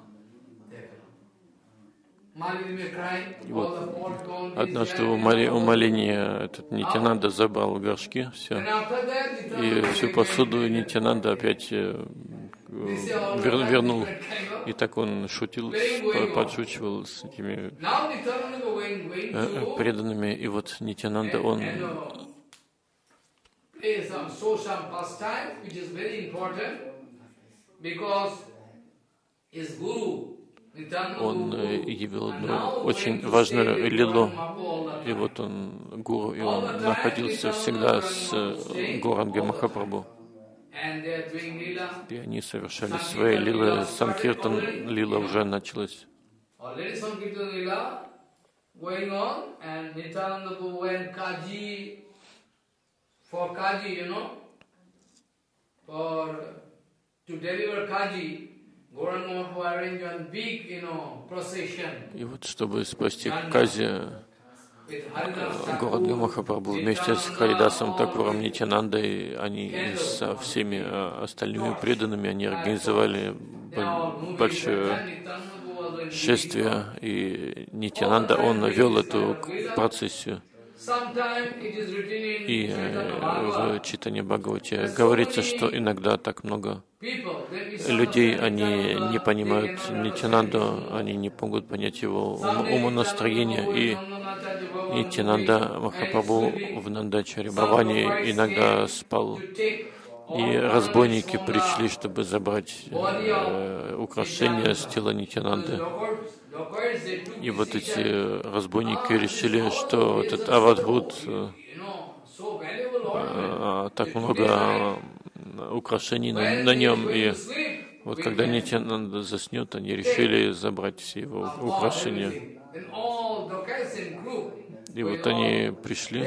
И вот однажды у Малини этот Нитьянанда забрал горшки, все, и всю посуду Нитьянанда опять вернул. И так он шутил, подшучивал с этими преданными. И вот Нитьянанда, он явил одну очень важную лилу, и вот он гуру, и он находился всегда с Гауранга Махапрабху. И они совершали свои лилы. Санкиртан лила уже началась. For Kaji, to deliver Kaji, Gauranga Mahaprabhu arranged one big, procession. И вот, чтобы спасти Кази, Гауранга Махапрабху вместе с Харидасом Такуром Нитьянандой, они со всеми остальными преданными, они организовали большое шествие, и Нитьянанда, он вел эту процессию. И в Чайтанья Бхагавате говорится, что иногда так много людей, они не понимают Нитьянанду, они не могут понять его умонастроение. И Нитьянанда Махапрабху в Нандачари Бхавани иногда спал И разбойники пришли, чтобы забрать украшения с тела Нитьянанды. И вот эти разбойники решили, что этот Авадхут, так много украшений на нем, и вот когда Нитьянанда заснет, они решили забрать все его украшения. И вот они пришли,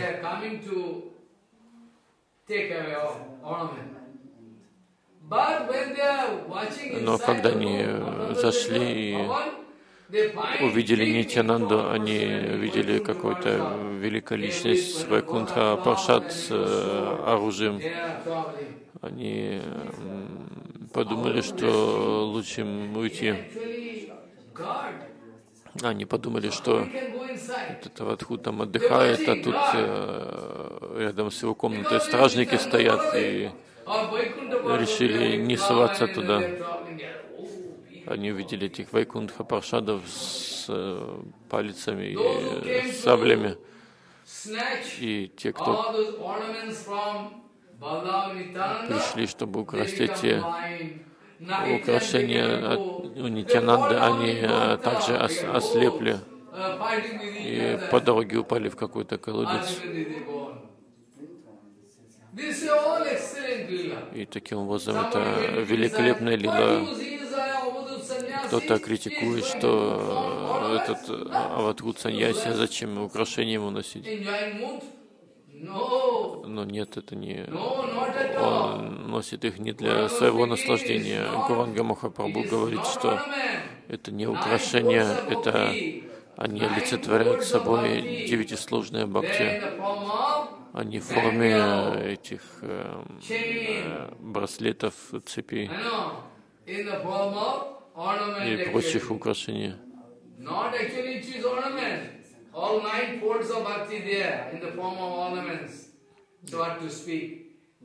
но когда они зашли и увидели Нитьянанду, они видели какую-то великую личность Вайкунтха Паршад с оружием. Они подумали, что лучше им уйти. Они подумали, что этот Авадхут там отдыхает, а тут рядом с его комнатой стражники стоят, и решили не соваться туда. Они увидели этих Вайкунтха Паршадов с палицами и саблями. И те, кто пришли, чтобы украсть эти украшения у Нитьянанды, они также ослепли и по дороге упали в какой-то колодец. И таким образом это великолепная лила. Кто-то критикует, что этот Авадхут Саньяси, зачем украшения ему носить? Но нет, это не... Он носит их не для своего наслаждения. Гуранга Махапрабху говорит, что это не украшения, это они олицетворяют собой девятисложные бхакти. Они в форме этих браслетов, цепей и прочих украшений. All 9 folds of bhakti there in the form of ornaments. So what to speak?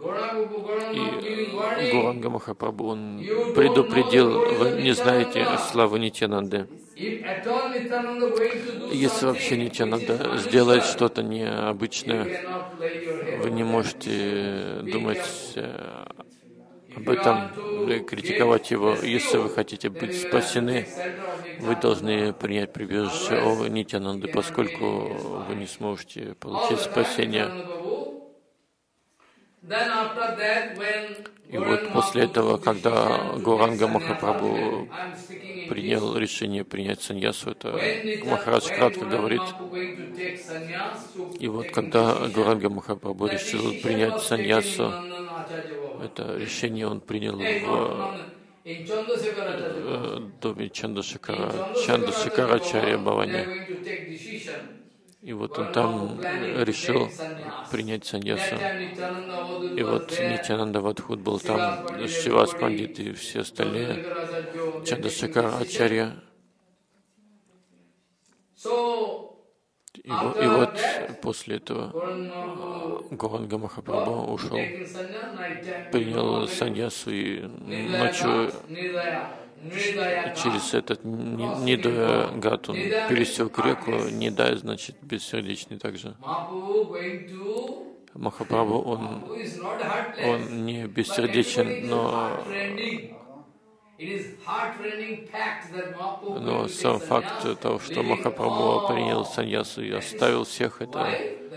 И Гуранга Махапрабху, он предупредил, вы не знаете славы Нитьянанды. Если вообще Нитьянанда сделает что-то необычное, вы не можете думать об этом, критиковать его. Если вы хотите быть спасены, вы должны принять прибежище у Нитьянанды, поскольку вы не сможете получить спасение. И вот после этого, когда Гуранга Махапрабху принял решение принять саньясу, это Махарадж кратко говорит. И вот когда Гуранга Махапрабху решил принять саньясу, это решение он принял в доме Чандрашекарачарья Бхавани. И вот он там решил принять саньясу. И вот Нитьянанда Авадхут был там, Шривас Пандит и все остальные, Чандрашекарачарья. И вот после этого Гуранга Махапрабху ушел, принял саньясу и ночью через этот Нидая Гат он пересек реку. Нидая значит бессердечный также. Махапрабху, он не бессердечен, но сам факт того, что Махапрабху принял саньясу и оставил всех, это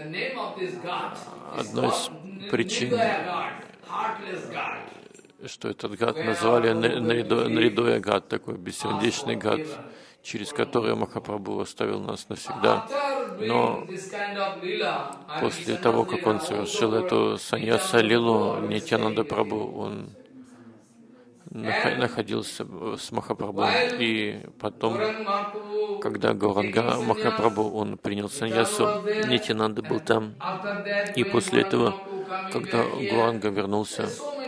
одна из причин, что этот гад назвали Нридоя гад, такой бессердечный гад, через который Махапрабху оставил нас навсегда. Но после того, как он совершил эту саньяса лилу, Нитьянанда Прабху, он находился с Махапрабху. И потом, когда Гауранга Махапрабху, он принял саньясу, Нитьянанда был там. И после этого, когда Гауранга вернулся,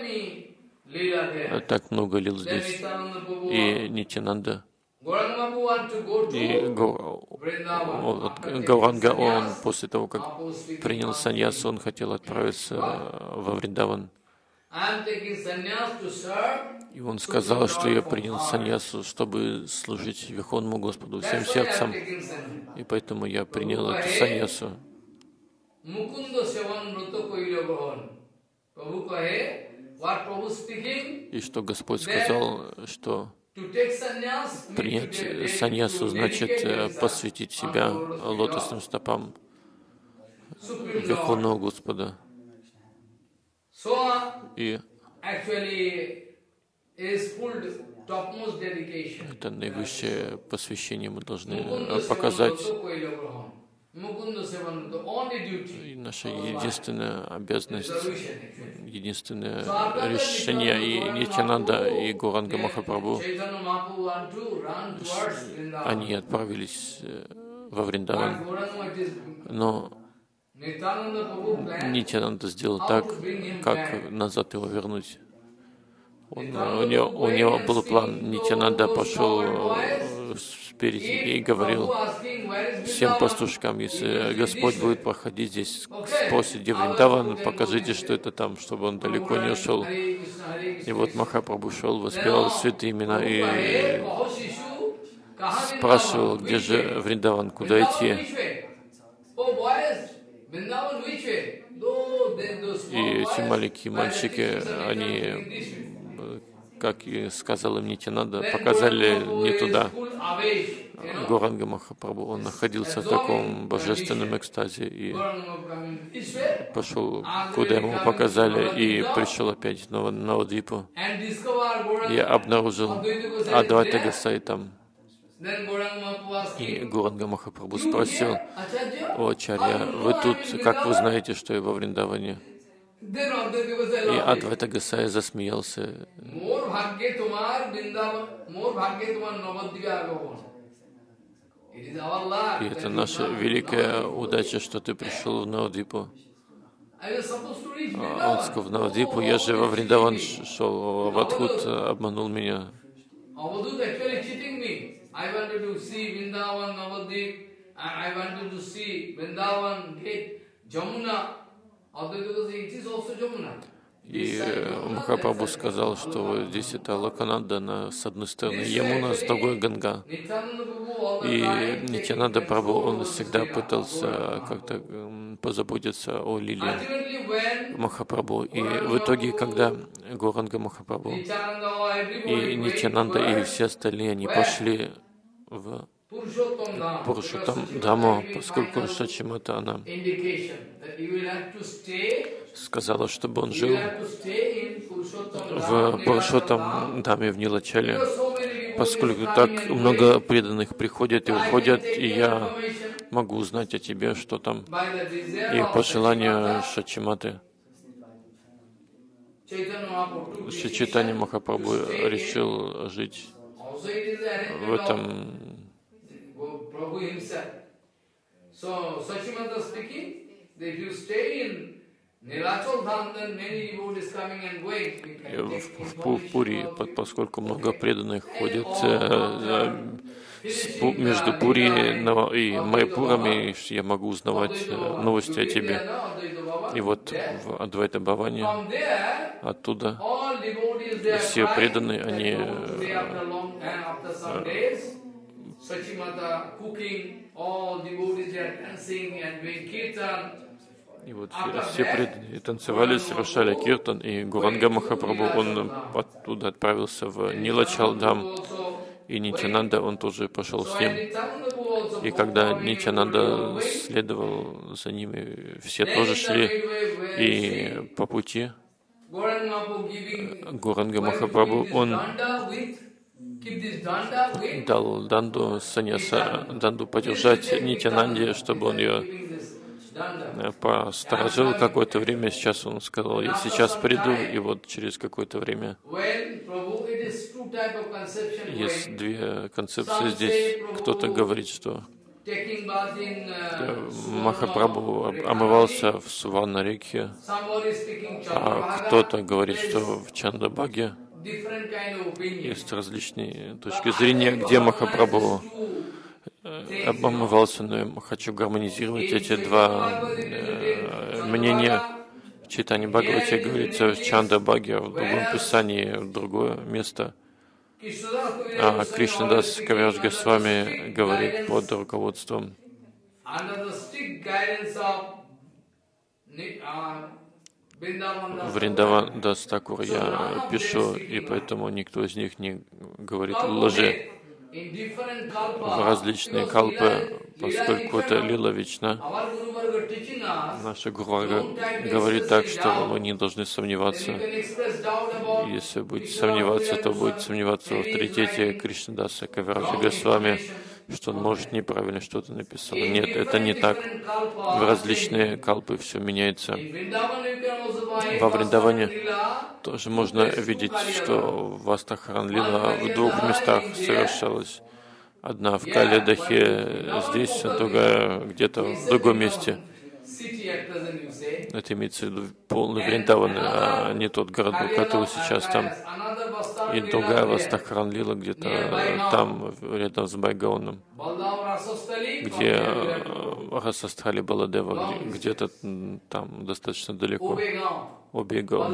так много лил здесь. И Нитьянанда, и Гауранга, он после того, как принял саньясу, он хотел отправиться во Вриндаван. И он сказал, что я принял саньясу, чтобы служить Верховному Господу всем сердцем. И поэтому я принял эту саньясу. И что Господь сказал, что принять саньясу значит посвятить себя лотосным стопам Верховного Господа. И это наивысшее посвящение мы должны показать. И наша единственная обязанность, единственное решение и Нитьянанда, и Гауранга Махапрабху, они отправились во Вриндаван. Но Нитьянанда сделал так, как назад его вернуть. У него был план. Нитьянанда пошел спереди и говорил всем пастушкам: если Господь будет проходить здесь, спросит, где Вриндаван, покажите, что это там, чтобы он далеко не ушел. И вот Махапрабху шел, воспевал святые имена и спрашивал, где же Вриндаван, куда идти. И эти маленькие мальчики, они, как и сказал им Нитьянанда, показали не туда. Гауранга Махапрабху, он находился в таком божественном экстазе и пошел, куда ему показали, и пришел опять на Навадвипу. Я обнаружил Адвайта Госвами там. И Гауранга Махапрабху спросил: «О, Ачарья, вы тут, как вы знаете, что я во Вриндаване?» И Адвайта Госвами засмеялся. И это наша великая удача, что ты пришел в Навадвипу. Он сказал: в Навадвипу, я же во Вриндаван шел, а Авадхут обманул меня. И Махапрабху сказал, что здесь это Локананда, с одной стороны Ямуна, с другой Ганга. И Нитьянанда Прабху, он всегда пытался как-то позаботиться о лилии Махапрабху. И в итоге, когда Гауранга Махапрабху и Нитьянанда и все остальные, они пошли в Пурушоттам Дхаму, поскольку Шачимата, она сказала, чтобы он жил в Пурушоттам Дхаме в Нилачале, поскольку так много преданных приходят и уходят, и я могу узнать о тебе, что там. И по желанию Шачиматы Шри Чайтанья Махапрабху решил жить в этом. В Пури, поскольку много преданных ходят между Пури и Майпурами, я могу узнавать новости о тебе. И вот в Адвайта Бхаване оттуда все преданные, они и вот все преданные танцевали, совершали киртан, и Гауранга Махапрабху, он оттуда отправился в Нилачал-Дхам, и Нитьянанда, он тоже пошел с ним. И когда Нитьянанда следовал за ними, все тоже шли, и по пути Гауранга Махапрабху, он дал данду саньяса, данду подержать Нитьянанде, чтобы он ее посторожил какое-то время. Сейчас он сказал: я сейчас приду, и вот через какое-то время. Есть две концепции здесь. Кто-то говорит, что Махапрабху омывался в Суварна-реке, а кто-то говорит, что в Чандабаге. Есть различные точки зрения, где Махапрабху омывался, но я хочу гармонизировать эти два мнения. В Чайтанья Бхагавате говорится в Чандабаге, а в другом писании в другое место. А Кришнадас Кавирадж Госвами говорит под руководством Вриндаван Дас Такур я пишу, и поэтому никто из них не говорит лжи. В различные калпы, поскольку это лила вечна, наша Гуру говорит так, что мы не должны сомневаться. Если будете сомневаться, то будете сомневаться в авторитете Кришнадаса Кавираджа Госвами, что он, может, неправильно что-то написал. Нет, это не так. В различные калпы все меняется. Во Вриндаване тоже можно видеть, что Вастахаран Лила в двух местах совершалась. Одна в Калядахе здесь, а другая где-то в другом месте. Это имеется в виду полный Вриндаван, а не тот город, который сейчас там. И другая Вастахаран Лила где-то там, рядом с Байгаоном, где Расастрали Баладева, где-то там достаточно далеко. Обегаон.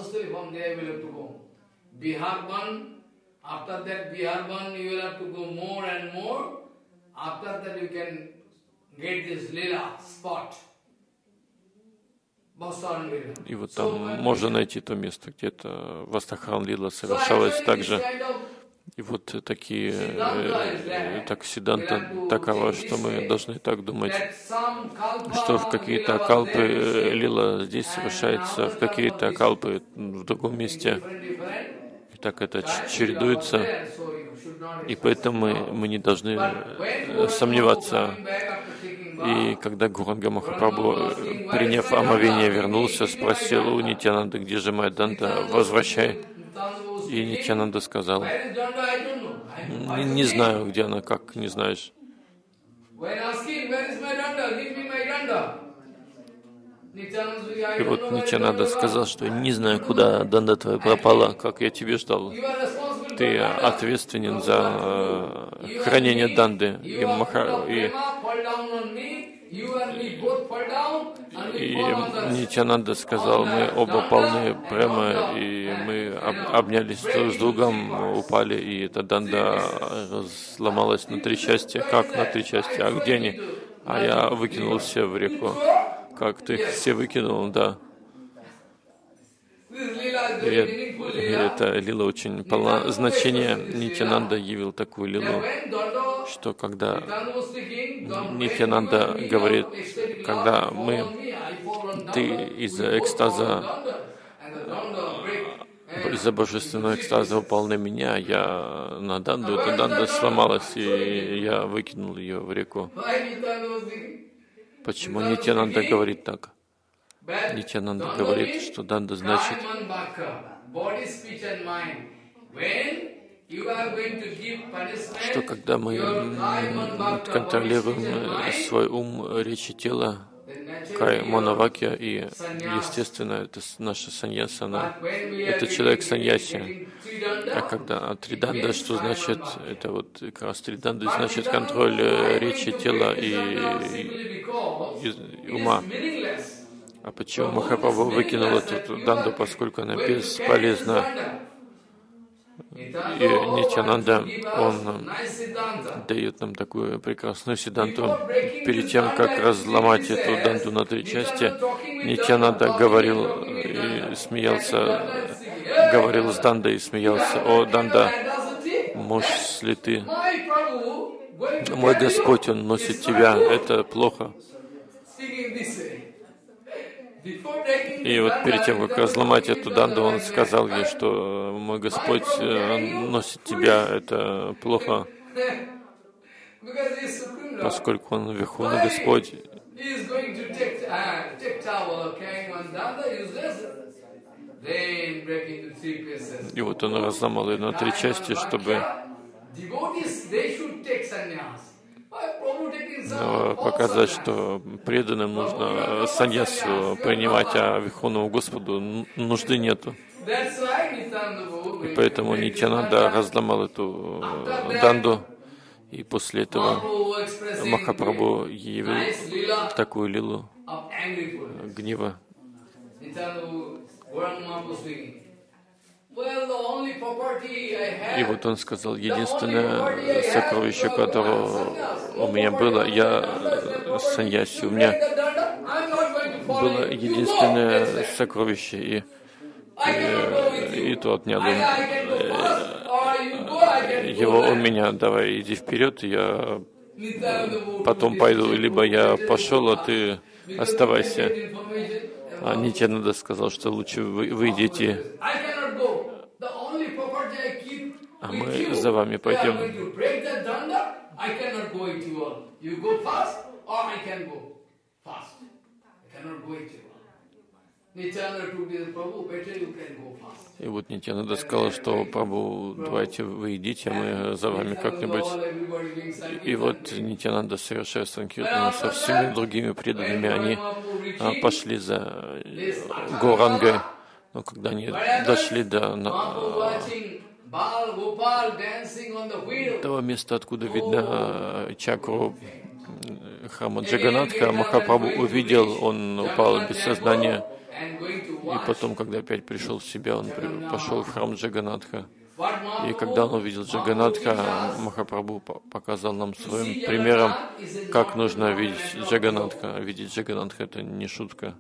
After that Biharban, you will have to go more and more. After that, you can get this lila spot. И вот там можно найти то место, где это Вастахаран Лила совершалась также. И вот такие, так Сиданта такова, что мы должны так думать, что в какие-то калпы лила здесь совершается, в какие-то калпы в другом месте. Так это чередуется, и поэтому мы не должны сомневаться. И когда Гуранга Махапрабху, приняв омовение, вернулся, спросил у Нитьянанды, где же моя Данда, возвращай. И Нитьянанда сказал: не знаю, где она, как не знаешь. И вот Нитьянанда сказал, что не знаю, куда Данда твоя пропала, как я тебе ждал. Ты ответственен за хранение Данды. И Нитьянанда сказал: мы оба полны према, и мы обнялись друг с другом, упали, и эта Данда сломалась на 3 части. Как на 3 части? А где они? А я выкинул все в реку. Как ты все выкинул, да. И эта лила очень полна значения. Нитьянанда явил такую лилу, что когда Нитьянанда говорит, когда ты из-за экстаза, из-за божественного экстаза упал на меня, я на Данду, эта Данда сломалась, и я выкинул ее в реку. Почему Нитьянанда говорит так? Нитьянанда говорит, что Данда значит, что когда мы контролируем свой ум, речь и тело, Кай Манавакья, и, естественно, это наша саньясана, это человек саньяси. А когда триданда, что значит? Это вот как раз триданда значит контроль речи, тела и ума. А почему Махапрабху выкинул эту данду, поскольку она бесполезна? И Нитьянанда, он дает нам такую прекрасную сиданту. Перед тем, как разломать эту данду на 3 части, Нитьянанда говорил и смеялся, говорил с Дандой и смеялся: «О, Данда, можешь ли ты? Мой Господь, Он носит тебя, это плохо». И вот перед тем, как разломать эту данду, он сказал ей, что мой Господь носит тебя, это плохо, поскольку он Верховный Господь. И вот он разломал ее на 3 части, чтобы показать, что преданным нужно саньясу принимать, а Верховному Господу нужды нету. И поэтому Нитьянанда разломал эту данду, и после этого Махапрабху явил такую лилу гнева. И вот он сказал: единственное сокровище, которое у меня было, я саньяси, у меня было единственное сокровище, и то отнял его у меня. Давай, иди вперед, я потом пойду, либо я пошел, а ты оставайся. А Нитьянанда сказал, что лучше вы идите, а мы за вами пойдем. И вот Нитьянанда сказал, что Прабху, давайте вы идите, а мы за вами как-нибудь. И вот Нитьянанда, совершая санкиртану со всеми другими преданными, они пошли за Горангой. Но когда они дошли до того места, откуда видно чакру храма Джаганатха, Махапрабху увидел, он упал без сознания. И потом, когда опять пришел в себя, он пошел в храм Джаганатха. И когда он увидел Джаганатха, Махапрабху показал нам своим примером, как нужно видеть Джаганатха. Видеть Джаганатха — это не шутка.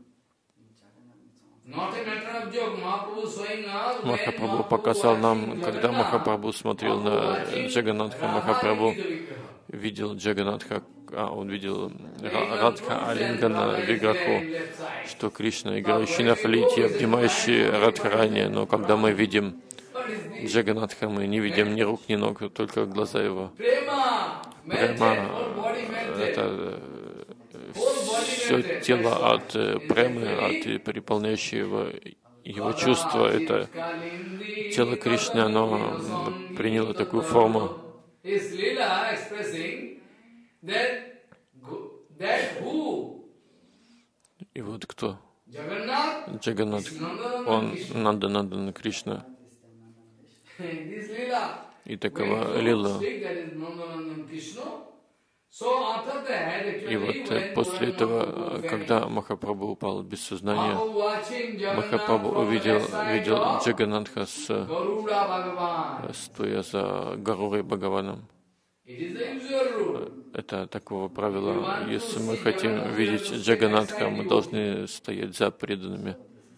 Махапрабху показал нам, когда Махапрабху смотрел на Джаганатха, Махапрабху видел Джаганатха, он видел Радха Алингана Виграху, что Кришна, играющий на флейте, обнимающий Радхарани. Но когда мы видим Джаганатха, мы не видим ни рук, ни ног, только глаза его. Према — это все тело от премы, от переполняющего его чувства. Это тело Кришны, оно приняло такую форму. И вот кто? Джаганнат. Он Нанда Кришна. И такова лила. И вот после этого, когда Махапрабху упал без сознания, Махапрабху увидел Джаганнатха стоя за Гарурой Бхагаваном. Это такого правила. Если мы хотим видеть Джаганнатха, мы должны стоять за преданными.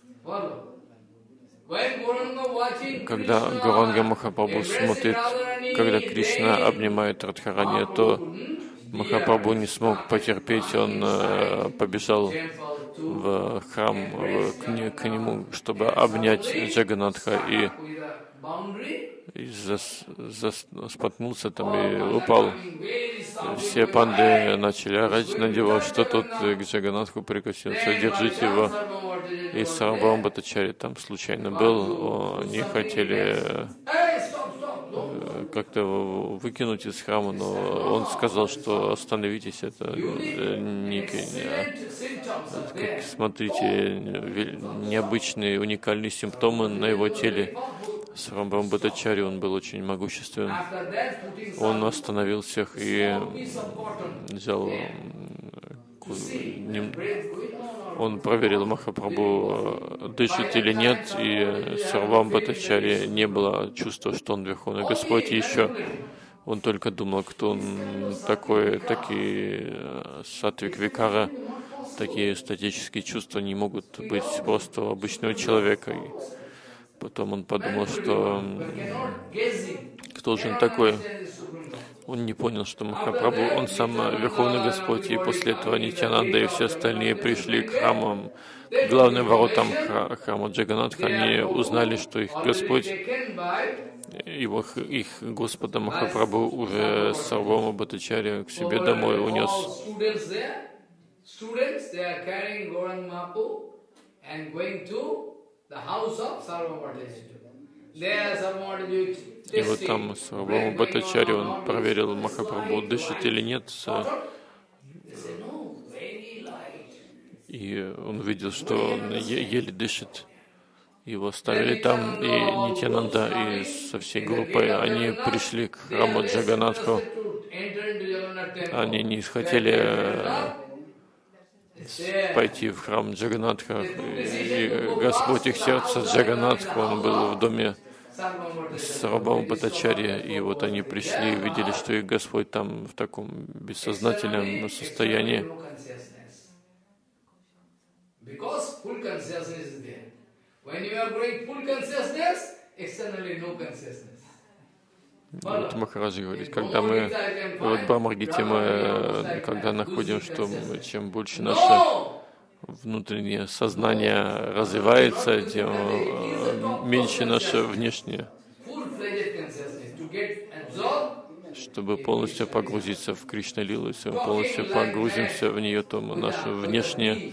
Когда Гауранга Махапрабху смотрит, когда Кришна обнимает Радхарани, то Махапрабху не смог потерпеть, он побежал в храм к нему, чтобы обнять Джаганнатха, и споткнулся там и упал. Все панды начали орать на него, что тот к Джаганнатху прикоснулся, держите его. И Сарвабхаума Бхаттачарья там случайно был, они хотели как-то его выкинуть из храма, но он сказал, что остановитесь, это смотрите, необычные, уникальные симптомы на его теле. Сарвабхаума Бхаттачарья, он был очень могуществен. Он остановил всех и взял, он проверил Махапрабху, дышит или нет, и Сарвабхаума Бхаттачарья не было чувства, что он Верховный Господь. И еще он только думал, кто он такой, такие сатвик викара, такие статические чувства не могут быть просто у обычного человека. Потом он подумал, что кто же он такой? Он не понял, что Махапрабху, он сам Верховный Господь, и после этого Нитьянанда и все остальные пришли к храмам, к главным воротам храма Джаганнатха. Они узнали, что их Господь, их Господа Махапрабху уже Сарвабхаума Бхаттачарья к себе домой унес. И вот там Сарвабхаума Бхаттачарья, он проверил Махапрабху, дышит или нет. И он видел, что он еле дышит. Его оставили там, и Нитьянанда, и со всей группой они пришли к храму Джаганнатху. Они не хотели пойти в храм Джаганнатха, и Господь их сердца Джаганнатха, он был в доме Сарвабхаума Бхаттачарья, и вот они пришли и видели, что их Господь там в таком бессознательном состоянии. Because full consciousness is there. When you are growing full consciousness, externally no consciousness. Вот Махараджи говорит, когда мы, вот в Брамаргите мы, когда находим, что чем больше наше внутреннее сознание развивается, тем меньше наше внешнее. Чтобы полностью погрузиться в Кришна-лилу, если мы полностью погрузимся в нее, то наши внешние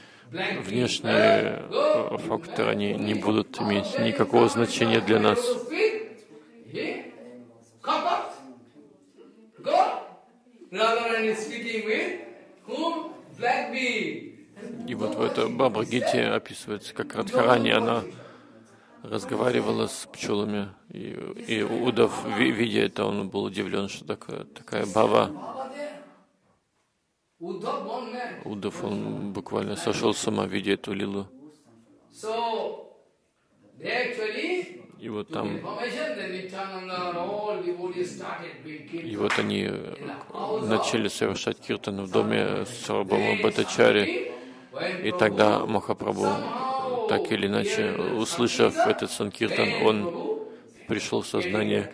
факторы, они не будут иметь никакого значения для нас. И вот в этой Бхагавад-гите описывается, как Радхарани, она разговаривала с пчелами, и Удав, видя это, он был удивлен, что такая баба. Удав, он буквально сошел с ума, видя эту лилу. И вот там, и вот они начали совершать киртан в доме Сарвабхаума Бхаттачарьи, и тогда Махапрабху, так или иначе, услышав этот санкиртан, он пришел в сознание.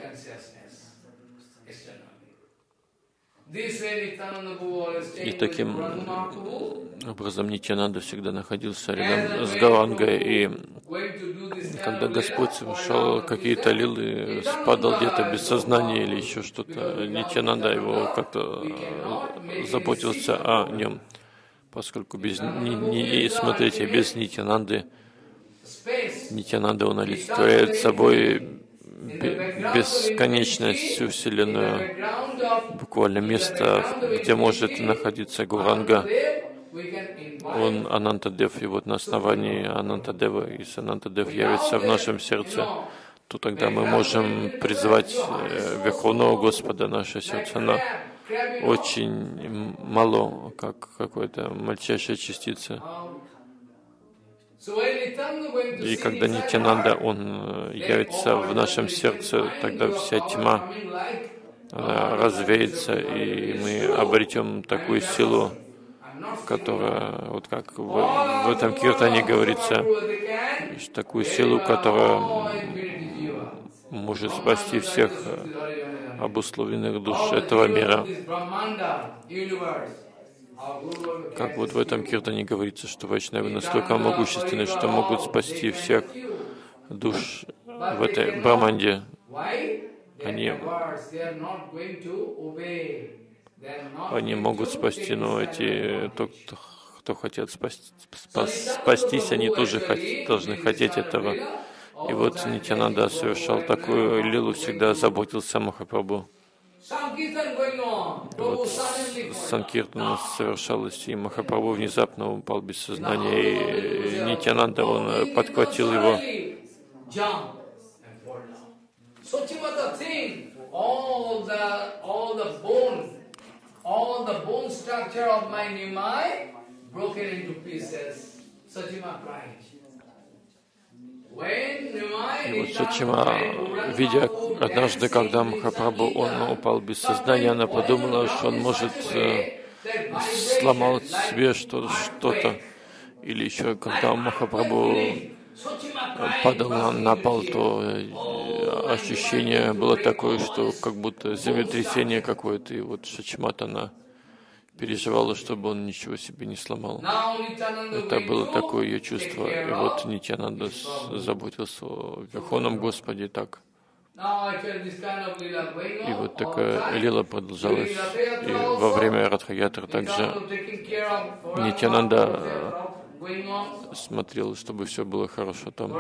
И таким образом Нитьянанда всегда находился рядом с Гаурангой, и когда Господь совершал какие-то лилы, спадал где-то без сознания или еще что-то, Нитьянанда его как-то заботился о нем, поскольку смотрите, без Нитьянанда он олицетворяет собой бесконечность, всю Вселенную, буквально место, где может находиться Гауранга. Он Анантадев, и вот на основании Анантадева, если Анантадев явится в нашем сердце, то тогда мы можем призвать Верховного Господа. Наше сердце, оно очень мало, как какая-то мельчайшая частица. И когда Нитьянанда, он явится в нашем сердце, тогда вся тьма, она развеется, и мы обретем такую силу, которая, вот как в этом киртане говорится, такую силу, которая может спасти всех обусловленных душ этого мира. Как вот в этом киртане говорится, что вайшнавы настолько могущественны, что могут спасти всех душ в этой Браманде. Они могут спасти, но кто хотят спастись, они тоже должны хотеть этого. И вот Нитьянанда совершал такую лилу, всегда заботился о Махапрабху. Вот санкиртана совершалось, и Махапрабху внезапно упал без сознания, и Нитьянанда, он подхватил его. И вот Сачима, видя однажды, когда Махапрабху, он упал без сознания, она подумала, что он может сломал себе что-то. Или еще, когда Махапрабху падал на пол, то ощущение было такое, что как будто землетрясение какое-то. И вот Сачимат, она переживала, чтобы он ничего себе не сломал. Это было такое ее чувство. И вот Нитьянанда заботился о Верховном Господе так. И вот такая лила продолжалась. И во время Радха-ятры также Нитьянанда смотрел, чтобы все было хорошо там.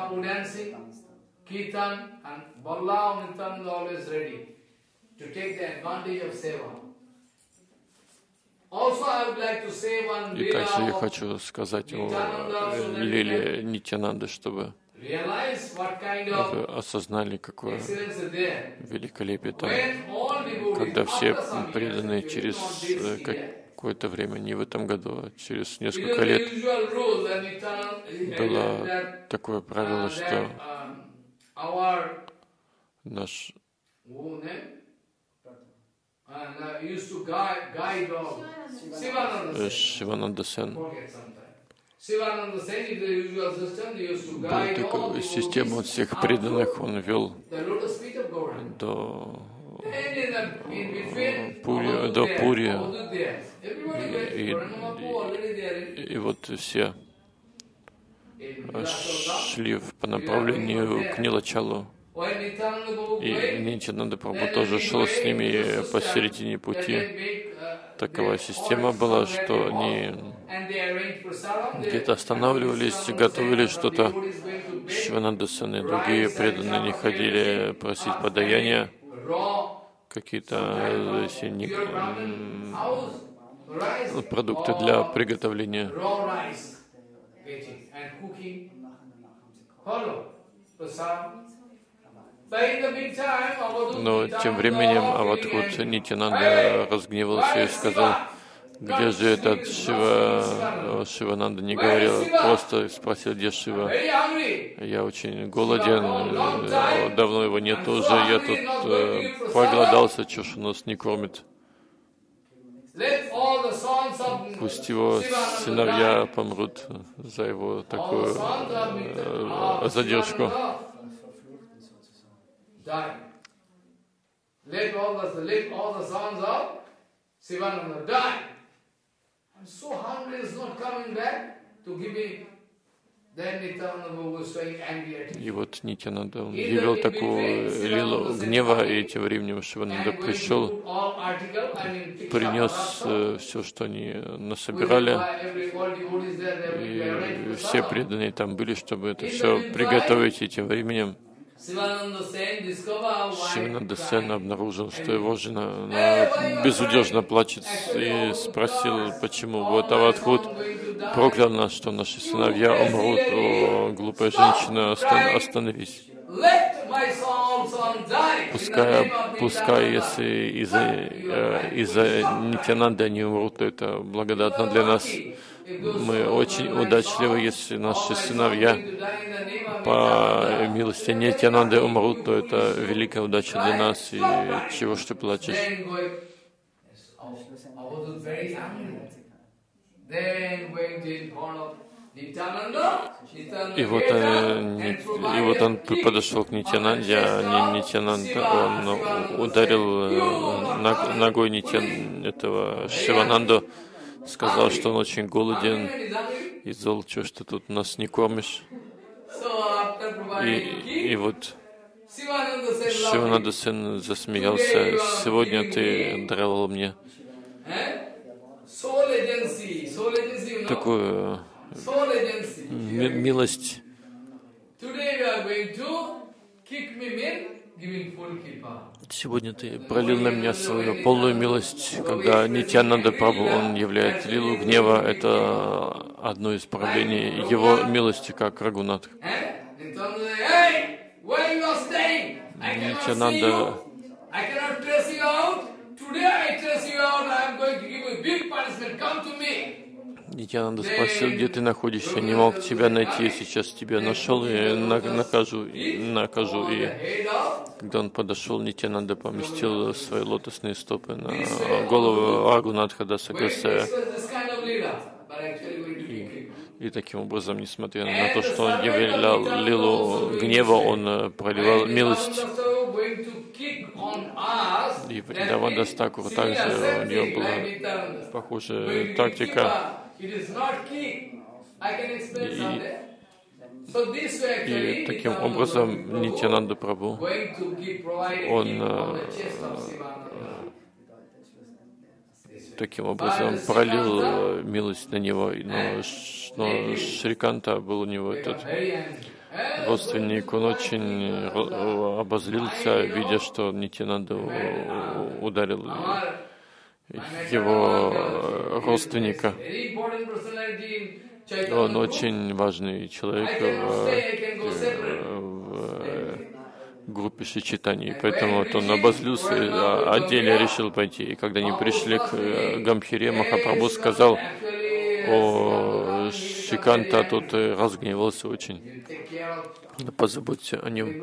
И также я хочу сказать о лиле Нитьянанды, чтобы вы осознали, какое великолепие там, когда все преданные через какое-то время, не в этом году, а через несколько лет, было такое правило, что наш Шивананда Сен, Была такая система всех преданных, он вел до Пури, и вот все шли по направлению к Нилачалу. И Нитянанда Прабху тоже шел с ними посередине пути. Такова система была, что они где-то останавливались, готовили что-то. Шивананда-сан и другие преданные не ходили просить подаяния, какие-то продукты для приготовления. Но тем временем Авадхут Нитянанда разгневался и сказал: где же этот Шива? Шивананда не говорил, просто спросил, где Шива. Я очень голоден, давно его нет уже, я тут проголодался, чего ж у нас не кормит. Пусть его сыновья помрут за его такую задержку. So hungry is not coming back to give me. Then Nityananda was showing angry at him. И вот Нитянанда явил такую лилу гнева, и тем временем Шивананда пришел, принес все, что они насобирали, и все преданные там были, чтобы это все приготовить, и тем временем Шивананда Сен обнаружил, что его жена безудержно плачет, и спросил, почему. Вот Авадхут проклял нас, что наши сыновья умрут. О, глупая женщина, остановись. Пускай, если из-за Нитянанды они умрут, то это благодатно для нас. Мы очень удачливы, если наши сыновья по милости Нитянанды умрут, то это великая удача для нас. И чего ж ты плачешь? И вот он подошел к Нитянанде, а Нитянанда, он ударил ногой этого Шивананду, сказал, что он очень голоден и зол, что ж ты тут нас не кормишь. И вот Шивананда сын засмеялся: сегодня ты даровал мне такую милость. Сегодня ты пролил на меня свою полную милость, когда Нитянанда Прабху, он являет лилу гнева, это одно из проявлений его милости, как Рагунат. Нитянанда Нитянанда спросил, где ты находишься, не мог тебя найти, сейчас тебя нашел и накажу. И когда он подошел, Нитянанда поместил свои лотосные стопы на голову Рагунатха Даса Госвами. И таким образом, несмотря на то, что он являл лилу гнева, он проливал милость. И Вриндавана Тхакур также, у нее была похожая тактика. И таким образом Нитянанда Прабху, он таким образом пролил милость на него, но Шриканта был у него этот родственник, он очень обозлился, видя, что Нитянанда ударил его родственника. Он очень важный человек в группе Шичитани, поэтому вот он обозлился, а отдельно решил пойти. И когда они пришли к Гамбхире, Махапрабху сказал: о, Шиканта тут разгневался очень. Позаботься о нем.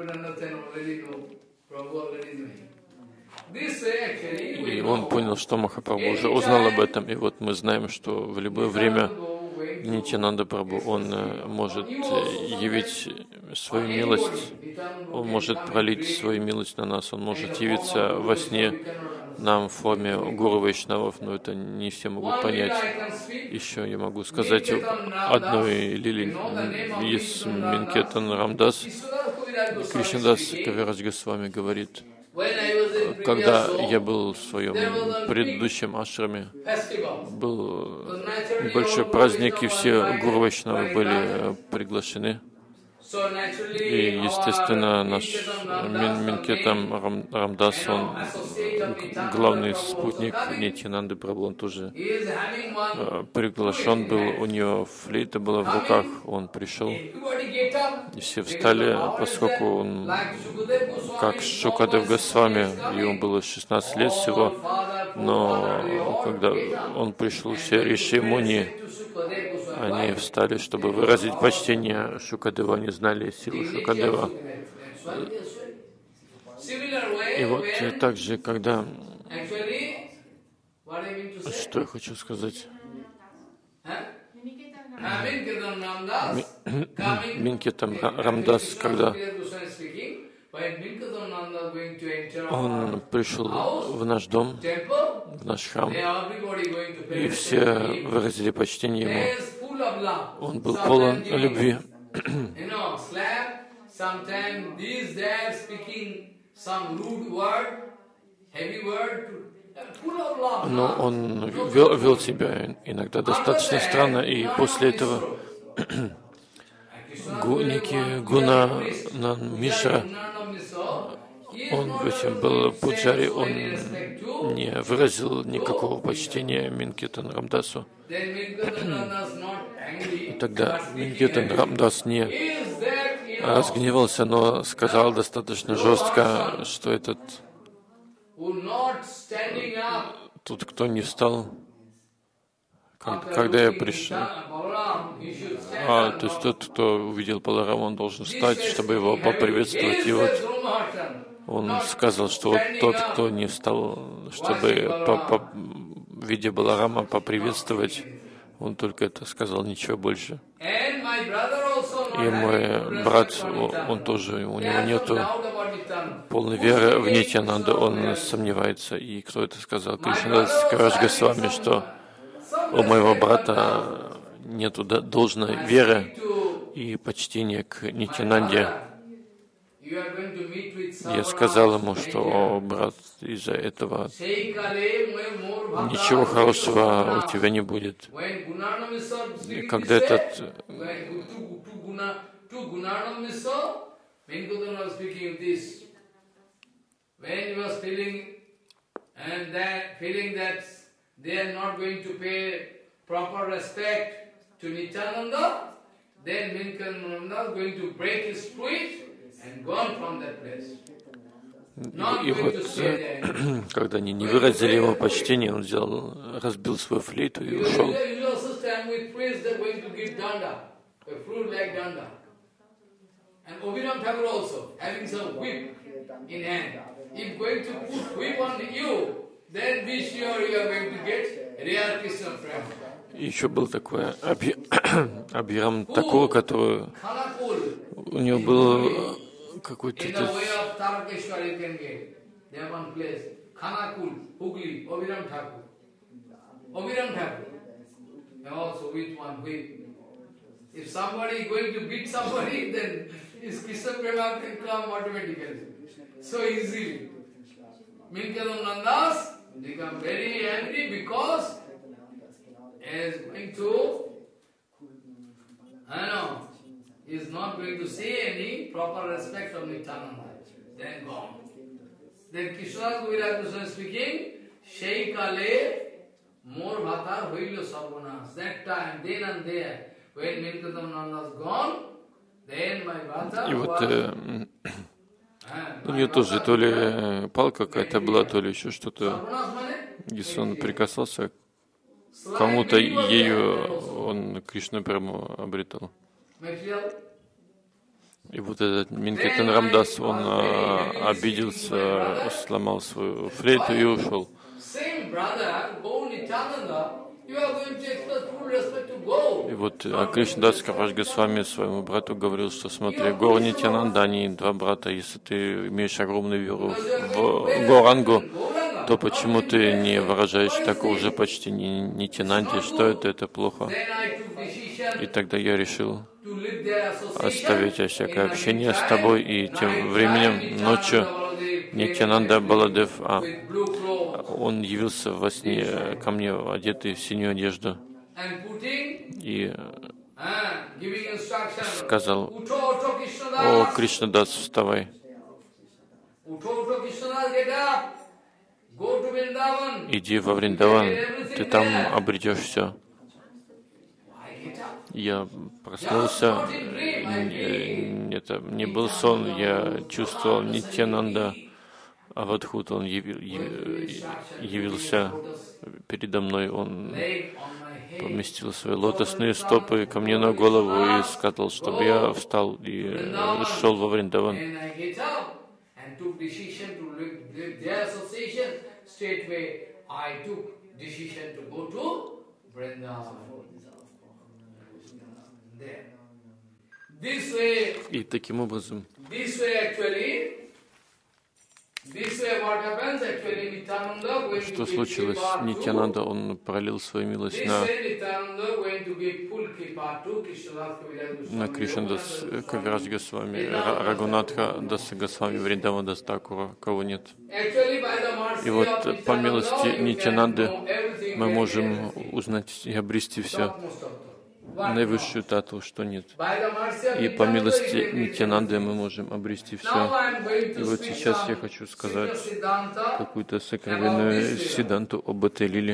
И он понял, что Махапрабху уже узнал об этом. И вот мы знаем, что в любое время Нитьянанда Прабху, он может явить свою милость, он может пролить свою милость на нас, он может явиться во сне нам в форме гуру вайшнавов, но это не все могут понять. Еще я могу сказать одной лили из Минкетан Рамдас. Кришнадас Кавирадж Госвами говорит: когда я был в своем предыдущем ашраме, был большой праздник, и все гуру вайшнавы были приглашены. И, естественно, наш Минкетан Рамдас, он главный спутник Нитьянанды Прабху, он тоже приглашен был, у него флейта была в руках, он пришел, и все встали, поскольку он, как Шукадев Госвами, ему было 16 лет всего, но когда он пришел, все риши муни, они встали, чтобы выразить почтение Шукадева, они знали силу Шукадева. И вот также, когда... Что я хочу сказать? Минкетан Рамдас, когда он пришел в наш дом, в наш храм, и все выразили почтение ему. Он был полон любви. Но он вел себя иногда достаточно странно, и после этого некий Гунанан Мишра, он был пуджари, он не выразил никакого почтения Минкетан Рамдасу. И тогда Минкетан Рамдас не разгневался, но сказал достаточно жестко, что тот, кто не встал, когда я пришел, то есть тот, кто увидел Баларама, он должен встать, чтобы его поприветствовать. И вот он сказал, что вот тот, кто не встал, чтобы видя Баларама поприветствовать, он только это сказал, ничего больше. И мой брат, он тоже, у него нету полной веры в Нитьянанду, он сомневается. И кто это сказал? Кришнадас Кавирадж Госвами, что у моего брата нету должной веры и почтения к Нитьянанде. Я сказал ему, что, брат, из-за этого ничего хорошего у тебя не будет. И когда этот they are not going to pay proper respect to Nityananda, then Minkananda is going to break his fruit and gone from that place. И вот, когда они не выразили его почтение, он взял, разбил свою флейту и ушел. And Obiram Thakur also, having some whip in hand, if going to put whip on you, then be sure you are going to get real Krishna prema. Еще был такой Абхирам Такур, который у него был какой-то If somebody is going to beat somebody, then his Krishna prema can come automatically. So easily. Minkanam Nandas become very angry because he is going to, he is not going to say any proper respect of Nityananda. Then gone. Then Krishna Kaviraj is speaking, Sheikale Mor Bhatar Hoilo Sarvanas. That time, then and there, when Minkanam Nanda is gone, then my Bhatar was... У нее тоже то ли палка какая-то была, то ли еще что-то. Если он прикасался к кому-то, ею он Кришну прямо обретал. И вот этот Минкетан Рамдас, он обиделся, сломал свою флейту и ушел. go. И вот Кришнадас Каваш Госвами своему брату говорил, что смотри, Гор Нитьянанда, они два брата, если ты имеешь огромную веру в Горангу, то почему ты не выражаешь такого же почти Нитьянанде, что это плохо? И тогда я решил оставить всякое общение с тобой, и тем временем ночью Нитьянанда Баладев, он явился во сне ко мне, одетый в синюю одежду, и сказал: «О, Кришнадас, вставай, иди во Вриндаван, ты там обретешь все». Я проснулся, это не был сон, я чувствовал Нитьянанда Авадхут, он явился передо мной, он поместил свои лотосные стопы ко мне на голову и сказал, чтобы я встал и шел во Вриндаван. И таким образом, что случилось? Нитьянанда, он пролил свою милость на Кришнадас Кавирадж Госвами, Рагунатха Даса Госвами, Вриндавана Дас Такура, кого нет. И вот по милости Нитьянанды мы можем узнать и обрести все, наивысшую татву, что нет. И по милости Нитьянанды мы можем обрести все. И вот сейчас я хочу сказать какую-то сокровенную сиданту об этой лиле.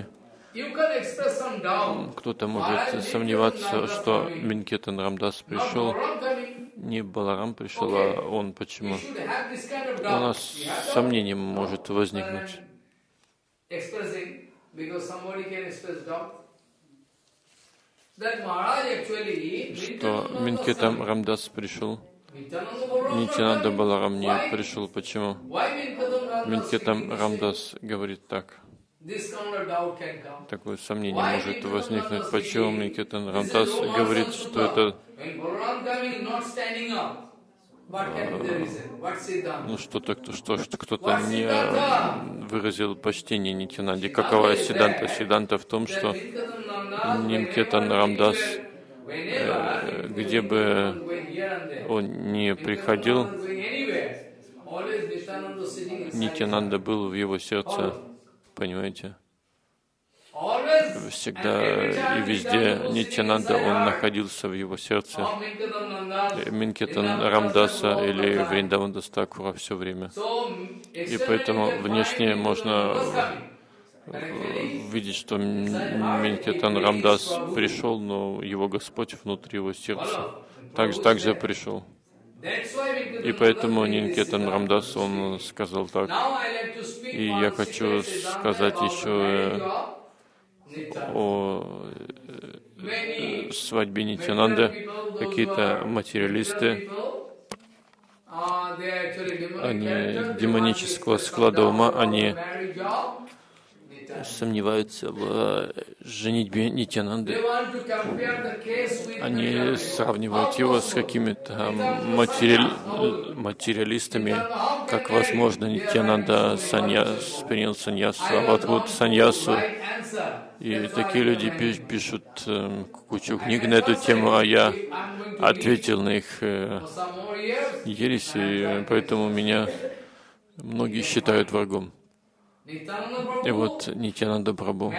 Кто-то может сомневаться, что Минкетан Рамдас пришел. Не Баларам пришел, а он. Почему? У нас сомнение может возникнуть, что Минкетан Рамдас пришел. Нитьянанда Баларам не пришел. Почему? Минкетан Рамдас говорит так. Такое сомнение может возникнуть. Почему Минкетан Рамдас говорит, что это что кто-то не выразил почтение Нитьянанде. Какова сиданта? Сиданта в том, что Минкетан Рамдас, где бы он ни приходил, Нитьянанда был в его сердце, понимаете? Всегда и везде Нитьянанда, он находился в его сердце. Минкетан Рамдаса или Вриндаван Дас Такура все время. И поэтому внешне можно видеть, что Минкетан Рамдас пришел, но его Господь внутри его сердца также пришел. И поэтому Минкетан Рамдас, он сказал так. И я хочу сказать еще о свадьбе Нитьянанды. Какие-то материалисты, они демонического склада ума, они сомневаются в женитьбе Нитьянанды. Они сравнивают его с какими-то материалистами, как возможно Нитьянанда принял саньясу, Авадхут саньясу. И такие люди пишут кучу книг на эту тему, а я ответил на их ереси, поэтому меня многие считают врагом. И вот Нитьянанда Прабху,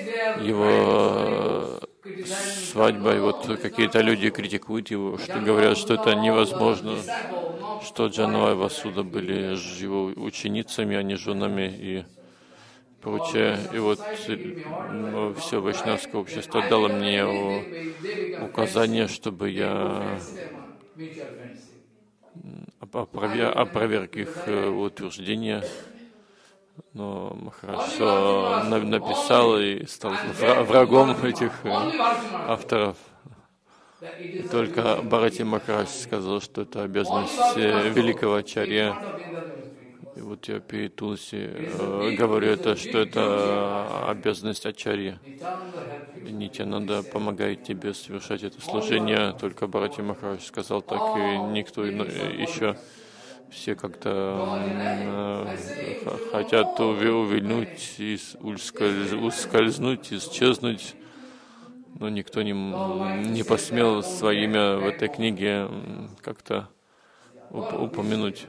его свадьба, и вот какие-то люди критикуют его, что говорят, что это невозможно, что Джанава и Васуда были его ученицами, а не женами и прочее. И вот все вайшнавское общество дало мне указание, чтобы я опроверг их утверждения. Но Махарадж написал и стал врагом этих авторов. Только Бхарати Махарадж сказал, что это обязанность великого ачарья И вот я перед Тулси говорю это, что это обязанность ачарьи. Нитьянанда помогает тебе совершать это служение. Только Бхарати Махарадж сказал так, и никто еще. Все как-то хотят увильнуть, ускользнуть, исчезнуть. Но никто не посмел свое имя в этой книге как-то упомянуть.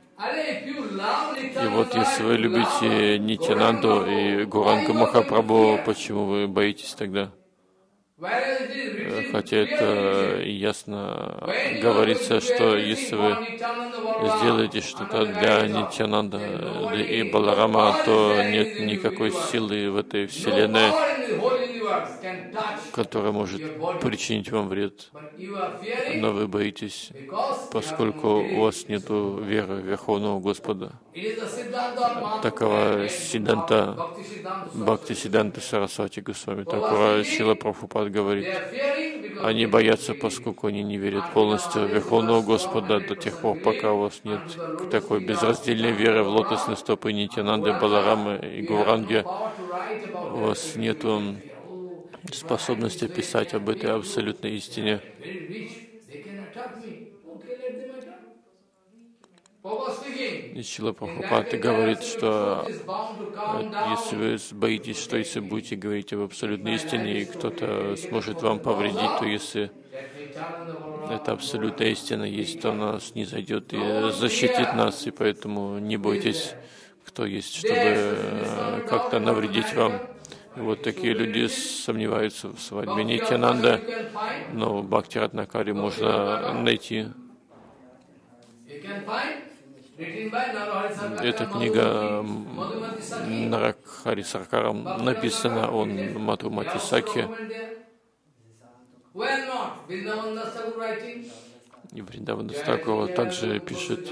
И вот если вы любите Нитьянанду и Гауранга Махапрабху, почему вы боитесь тогда? Хотя это ясно говорится, что если вы сделаете что-то для Нитьянанда и Баларама, то нет никакой силы в этой вселенной, которая может причинить вам вред. Но вы боитесь, поскольку у вас нет веры в Верховного Господа. Такова Сиддханта, Бхакти Сиддханта Сарасвати Госвами. Такова Шрила Прабхупад говорит. Они боятся, поскольку они не верят полностью в Верховного Господа до тех пор, пока у вас нет такой безраздельной веры в лотосные стопы Нитьянанды, Баларамы и Гауранги. У вас нет способности писать об этой абсолютной истине. И Шрила Прабхупад говорит, что если вы боитесь, что если будете говорить об абсолютной истине, и кто-то сможет вам повредить, то если эта абсолютная истина есть, то нас не зайдет и защитит нас, и поэтому не бойтесь, кто есть, чтобы как-то навредить вам. И вот такие люди сомневаются в свадьбе Нитьянанда, но в Бхакти Ратнакаре можно найти. Эта книга Нарахари Саркаром написана, он Матхумати Сакхи. И Вриндавана Тхакур также пишет.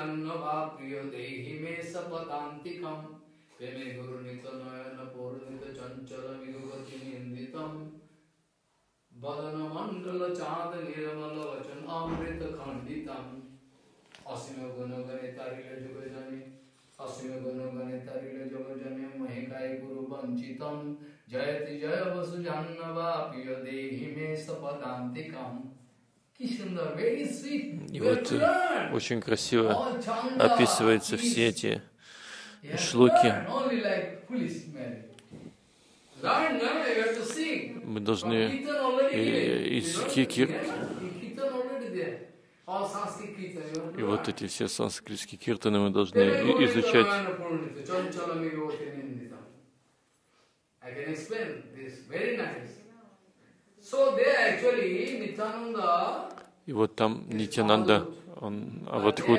Asime guna gane tarila jogajani, asime guna gane tarila jogajani, mahikai guru vanchitam, jayati jaya vasu jannava piya dehi me sapadantikam. Very sweet. И вот очень красиво описываются все эти шлоки. Мы должны из и вот эти все санскритские киртаны мы должны изучать. И вот там Нитьянанда, он Авадхут.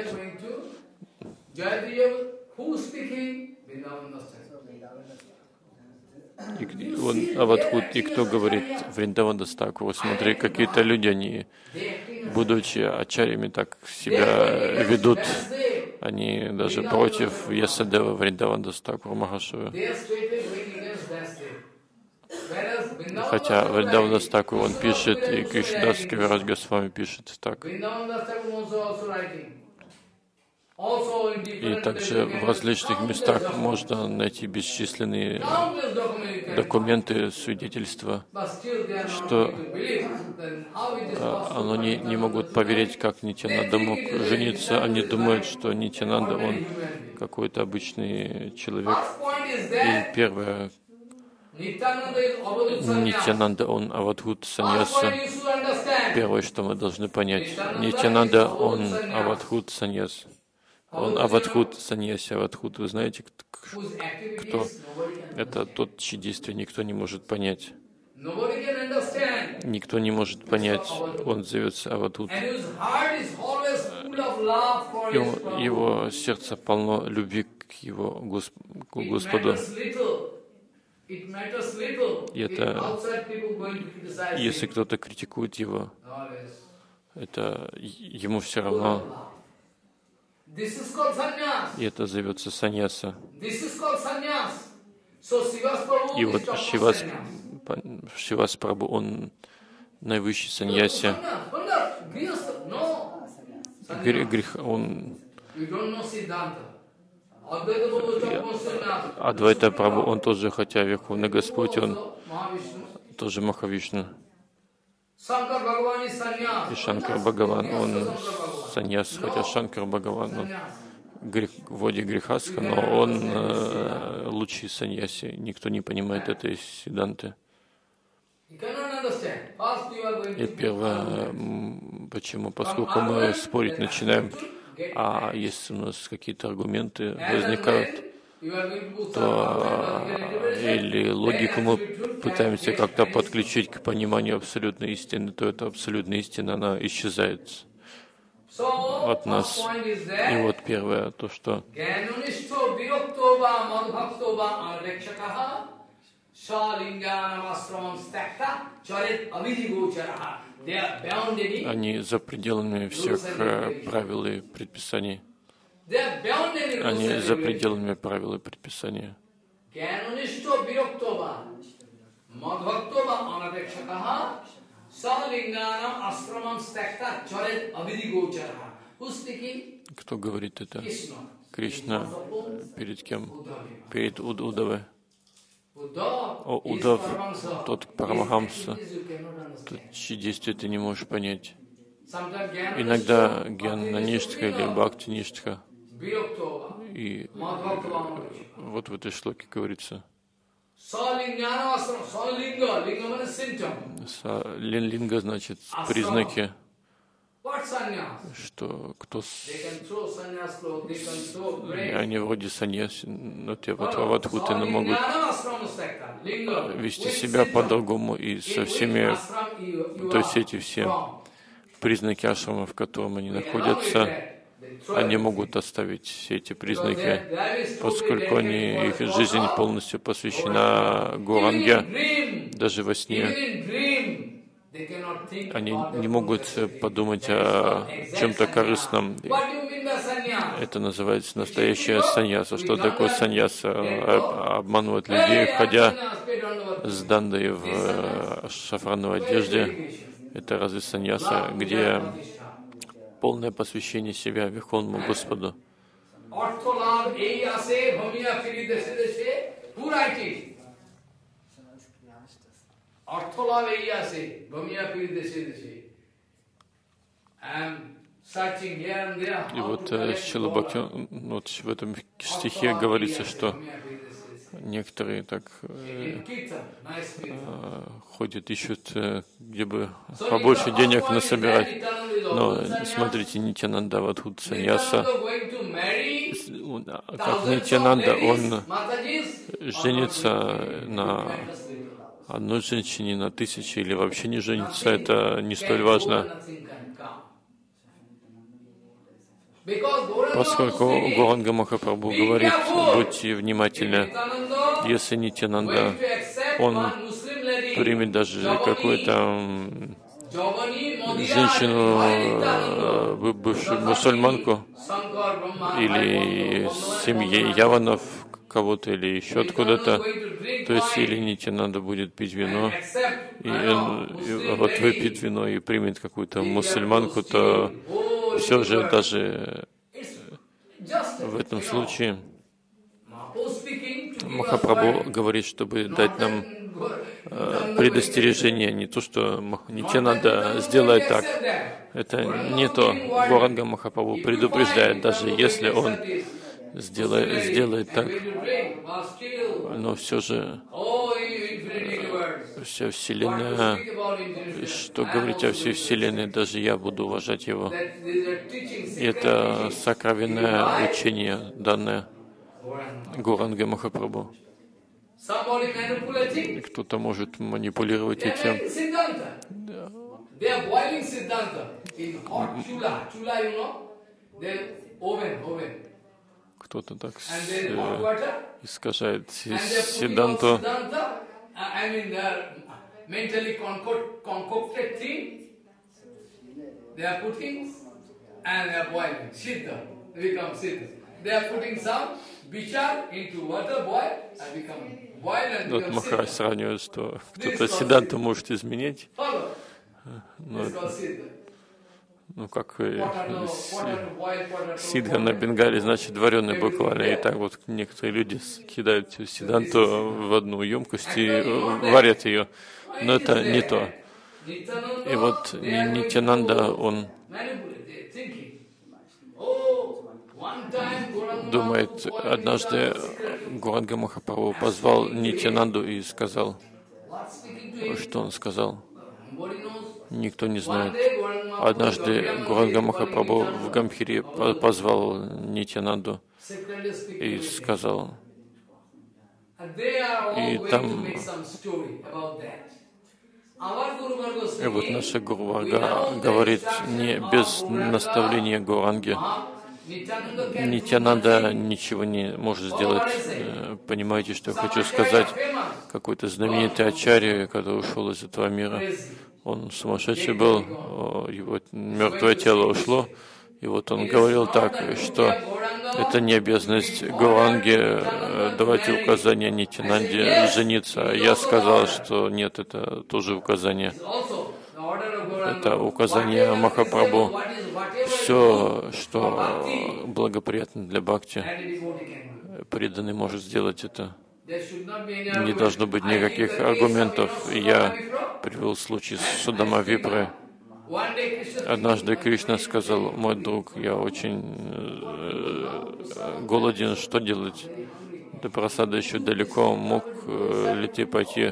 И он Авадхут, и кто говорит Вриндавана Тхакур, смотри, какие-то люди, они, будучи ачарьями, так себя ведут, они даже против Ясадева Вриндавана Тхакура Махашивы. Хотя Вриндавана Тхакур, он пишет, и Кришнадас Кавирадж Госвами пишет так. И также в различных местах можно найти бесчисленные документы, свидетельства, что они не могут поверить, как Нитьянанда мог жениться. Они думают, что Нитьянанда, он какой-то обычный человек. И первое, Нитьянанда, он Авадхут Саньяса. Первое, что мы должны понять. Нитьянанда, он Авадхут Саньяс. Он Авадхут Саньяси. Авадхут, вы знаете, кто? Это тот, чьи действия никто не может понять. Никто не может понять. Он зовется Авадхут. Его сердце полно любви к его Господу. И это, если кто-то критикует его, это ему все равно. И это зовется саньяса. И вот Шивас Прабху, он наивысший саньяси. Грех, он... Адвайта Прабху, он тоже, хотя Верховный Господь, он тоже Махавишну. И Шанкар Бхагаван, он саньяс, хотя Шанкар Бхагаван, он вроде грехастха, но он лучший саньяси. Никто не понимает этой сиданты. И первое, почему? Поскольку мы спорить начинаем, а если у нас какие-то аргументы возникают, то или логику мы пытаемся как-то подключить к пониманию абсолютной истины, то эта абсолютная истина, она исчезает от нас. И вот первое, то, что они за пределами всех правил и предписаний. Они за пределами правил и предписания. Кто говорит это? Кришна. Перед кем? Перед Удавой. О, Удав, тот Парамахамса, чьи действия ты не можешь понять. Иногда Гьяна Ништха или Бхакти Ништха. И вот в этой шлоке говорится. Линга значит признаки, что кто... Они вроде саньяси, но те ватхаватхуты могут вести себя по-другому и со всеми, то есть эти все признаки ашрама, в котором они находятся, они могут оставить все эти признаки, поскольку их жизнь полностью посвящена Гауранге, даже во сне. Они не могут подумать о чем-то корыстном. Это называется настоящая саньяса. Что такое саньяса? Обманывать людей, ходя с дандой в шафрановой одежде. Это разве саньяса, где полное посвящение себя Верховному Господу. И вот Шрила Бхакти, вот в этом стихе говорится, что некоторые так ходят, ищут, где бы побольше денег насобирать. Но смотрите, Нитьянанда Авадхут саньяса, как Нитьянанда, он женится на одной женщине, на 1000 или вообще не женится, это не столь важно. Поскольку Гауранга Махапрабху говорит, будьте внимательны, если Нитьянанда, он примет даже какую-то женщину, бывшую мусульманку, или семье яванов, кого-то, или еще откуда-то, то есть или Нитьянанда будет пить вино, и он вот выпьет вино и примет какую-то мусульманку, то все же даже в этом случае Махапрабху говорит, чтобы дать нам предостережение, не то, что Нитьянанда сделает так. Это не то. Гауранга Махапрабху предупреждает, даже если он сделает так, но все же вся Вселенная, что говорить о всей Вселенной, даже я буду уважать его. И это сокровенное учение, данное Гауранга Махапрабху. Кто-то может манипулировать этим. Кто-то так искажает Сиддханту. Вот Махарадж сравнивает, что кто-то Сиддханту может изменить, но Ну, как сидха на Бенгале, значит, вареный буквально. И так вот некоторые люди кидают сиданту в одну емкость и варят ее. Но это не то. И вот Нитьянанда, он думает, однажды Гуранга Махапрабху позвал Нитьянанду и сказал, что он сказал. Никто не знает. Однажды Гуранга Махапрабху в Гамбхире позвал Нитьянанду и сказал, и там, и вот наша Гуру Варга говорит, не без наставления Гуранги Нитьянанда ничего не может сделать. Понимаете, что я хочу сказать? Какой-то знаменитый ачарья, который ушел из этого мира, он сумасшедший был, его мертвое тело ушло, и вот он говорил так, что это не обязанность Гуранги давать указания Нитьянанде жениться. Я сказал, что нет, это тоже указание. Это указание Махапрабху. Все, что благоприятно для бхакти, преданный может сделать это. Не должно быть никаких аргументов. Я привел случай с Судама Випрой. Однажды Кришна сказал, мой друг, я очень голоден, что делать? До просады еще далеко, мог ли ты пойти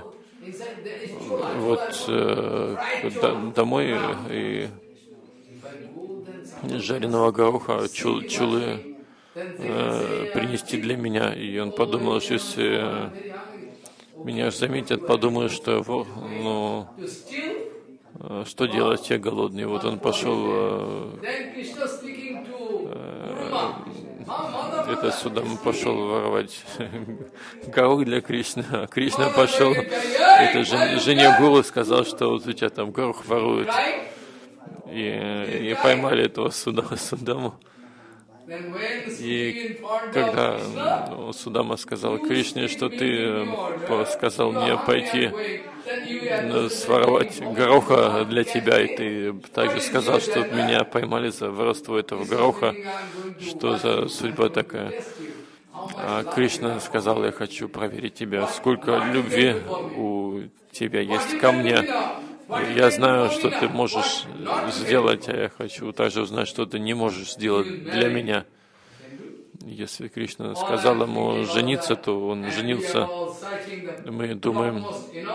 вот домой и жареного гороха, чулы принести для меня? И он подумал, что если меня заметят, подумают, что я вор, но что делать, я голодный. Вот он пошел, это Судама пошел воровать горох для Кришны, а Кришна пошел, это жене Гуру сказал, что вот у тебя там горох воруют. И поймали этого Судаму. И когда Судама сказал Кришне, что ты сказал мне пойти своровать гороха для тебя, и ты также сказал, что меня поймали за воровство этого гороха, что за судьба такая? А Кришна сказал, я хочу проверить тебя, сколько любви у тебя есть ко мне. Я знаю, что ты можешь сделать, а я хочу также узнать, что ты не можешь сделать для меня. Если Кришна сказал ему жениться, то он женился. Мы думаем,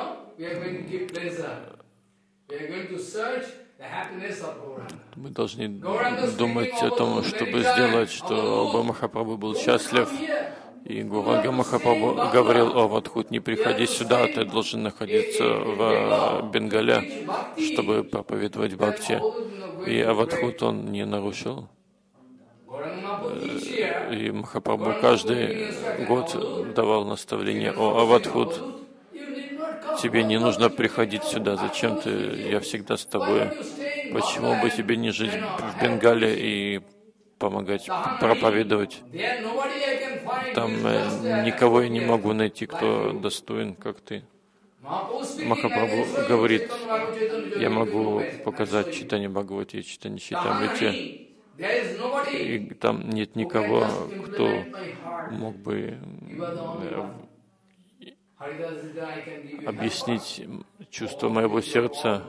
мы должны думать о том, чтобы сделать, чтобы Махапрабху был счастлив. И Гуранга Махапрабху говорил, о, Авадхут, не приходи сюда, ты должен находиться в Бенгале, чтобы проповедовать бхакти. И Авадхут он не нарушил. И Махапрабху каждый год давал наставление, о, Авадхут, тебе не нужно приходить сюда, зачем ты, я всегда с тобой. Почему бы тебе не жить в Бенгале и помогать проповедовать? Там никого я не могу найти, кто достоин, как ты. Махапрабху говорит, я могу показать Чайтанья Бхагавати и Чайтанья Чайтамрити, и там нет никого, кто мог бы объяснить чувство моего сердца,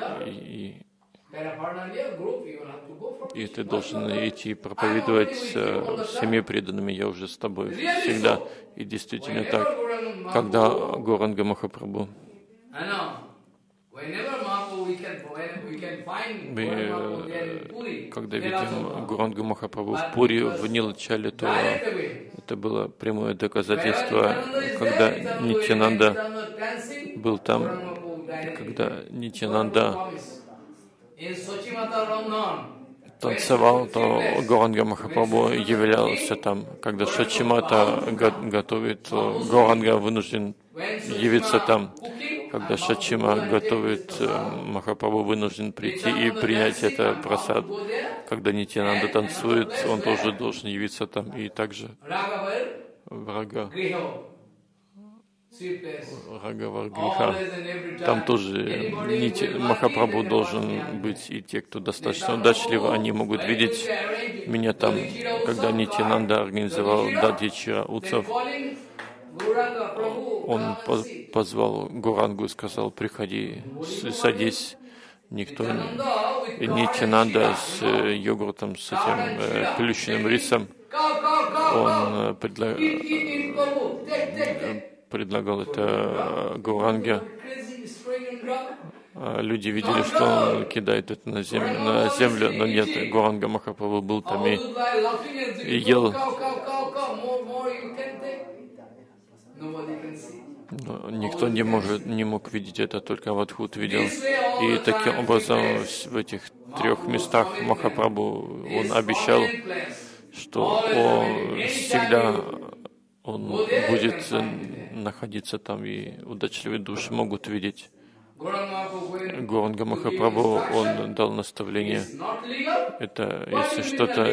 и ты должен идти проповедовать всеми преданными, я уже с тобой всегда. И действительно так, когда Гуранга Махапрабху, мы, когда видим Гуранга Махапрабху в Пури, в Нилачале, то это было прямое доказательство, когда Нитьянанда был там, когда Нитьянанда танцевал, то Гуранга Махапрабху являлся там. Когда Шачимата готовит, то Гуранга вынужден явиться там. Когда Шачима готовит, Махапрабху вынужден прийти и принять это прасад. Когда Нитьянанда танцует, он тоже должен явиться там. И также Врага Рагавар греха. Там тоже Махапрабху должен быть, и те, кто достаточно удачливы, они могут видеть меня там. Когда Нитьянанда организовал Дадича Утсав, он позвал Гурангу и сказал: приходи, садись. Никто не... И Нитьянанда с йогуртом, с этим плющенным рисом, он предлагал это Гуранге. Люди видели, что он кидает это на землю, но нет, Гуранга Махапрабху был там и ел. Но никто не мог видеть это, только Авадхут видел. И таким образом в этих 3 местах Махапрабху он обещал, что всегда он будет находиться там, и удачливые души могут видеть. Гуранга Махапрабху, он дал наставление. Это если что-то,